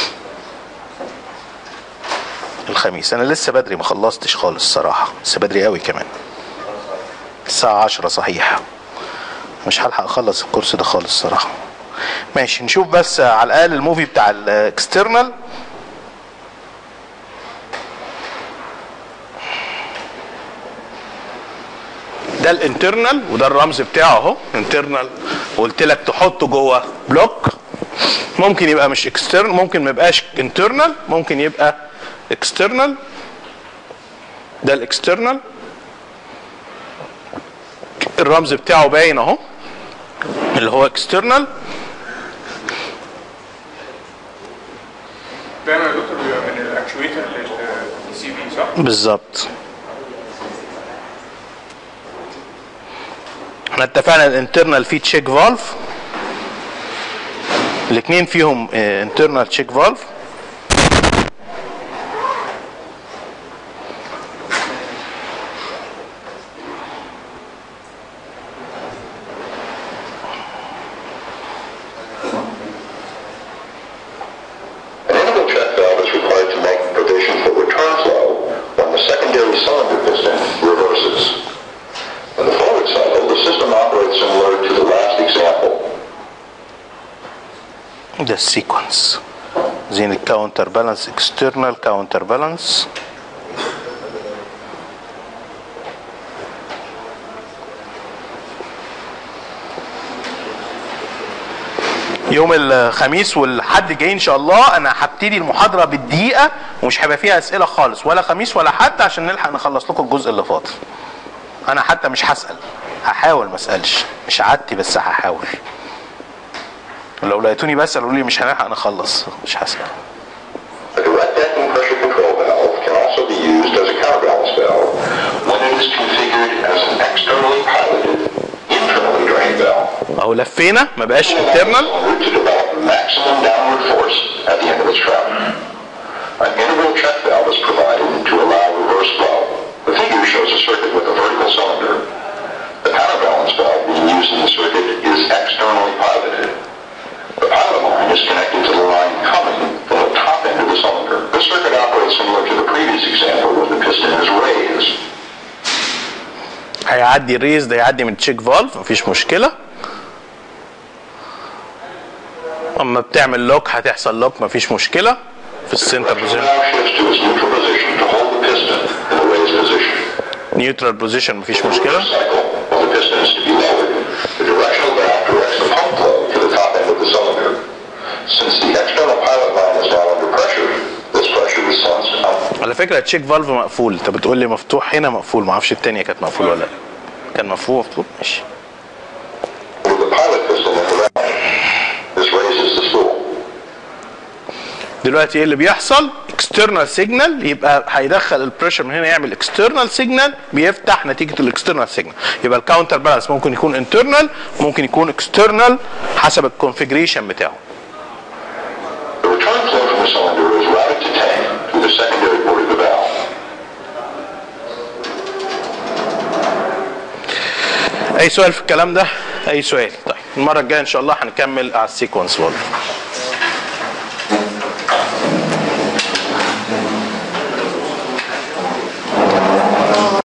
الخميس. انا لسه بدري ما خلصتش خالص صراحه، لسه بدري قوي كمان، الساعه عشرة صحيح، مش هلحق اخلص الكورس ده خالص صراحه. ماشي، نشوف بس على الاقل الموفي بتاع الاكسترنال. ده الانترنال وده الرمز بتاعه اهو انترنال، وقلت لك تحطه جوه بلوك. ممكن يبقى مش اكسترنال، ممكن ما يبقاش انترنال، ممكن يبقى اكسترنال. ده الاكسترنال، الرمز بتاعه باين اهو اللي هو اكسترنال. دايما يا دكتور بيبقى من الاكشويتر للسي في صح؟ بالظبط. احنا اتفقنا الانترنال فيه تشيك فالف، الاثنين فيهم انترنال تشيك فالف. ده السيكونس زين الكاونتر بالانس، اكسترنال كاونتر بالانس. يوم الخميس والحد جاي ان شاء الله انا هبتدي المحاضره بالدقيقه ومش هيبقى فيها اسئله خالص، ولا خميس ولا حد، عشان نلحق نخلص لكم الجزء اللي فاضل. انا حتى مش هسال، هحاول ما اسالش، مش عادتي بس هحاول. لو لقيتوني بسال قولوا لي مش هنلحق نخلص، مش هسال. A direct vacuum pressure control valve can also be used as a counterbalance valve when it is configured as an externally piloted, internally drained valve. اهو لفينا ما بقاش internal. To develop maximum downward force at the end of its travel. An integral check valve is provided to allow reverse flow. The figure shows a circuit with a vertical cylinder. The counterbalance valve being used in the circuit is externally piloted. The pilot line is connected to the line coming from the top end cylinder. This circuit operates similar to the previous example when the piston is raised. هيعدي الريز ده، يعدي من التشيك فالف مفيش مشكله. اما بتعمل لوك هتحصل لوك مفيش مشكله في السنتر بوزيشن. نيوترال بوزيشن مفيش مشكله. على فكره التشيك فالف مقفول، انت بتقول لي مفتوح هنا مقفول، ما اعرفش الثانيه كانت مقفوله ولا لا. كان مفهوم مفتوح ماشي. دلوقتي ايه اللي بيحصل؟ اكسترنال سيجنال، يبقى هيدخل البريشر من هنا يعمل اكسترنال سيجنال بيفتح نتيجه الاكسترنال سيجنال. يبقى الكاونتر بالانس ممكن يكون انترنال ممكن يكون اكسترنال حسب الكونفيجريشن بتاعه. اي سؤال في الكلام ده؟ اي سؤال؟ طيب المره الجايه ان شاء الله هنكمل على السيكونس برضه.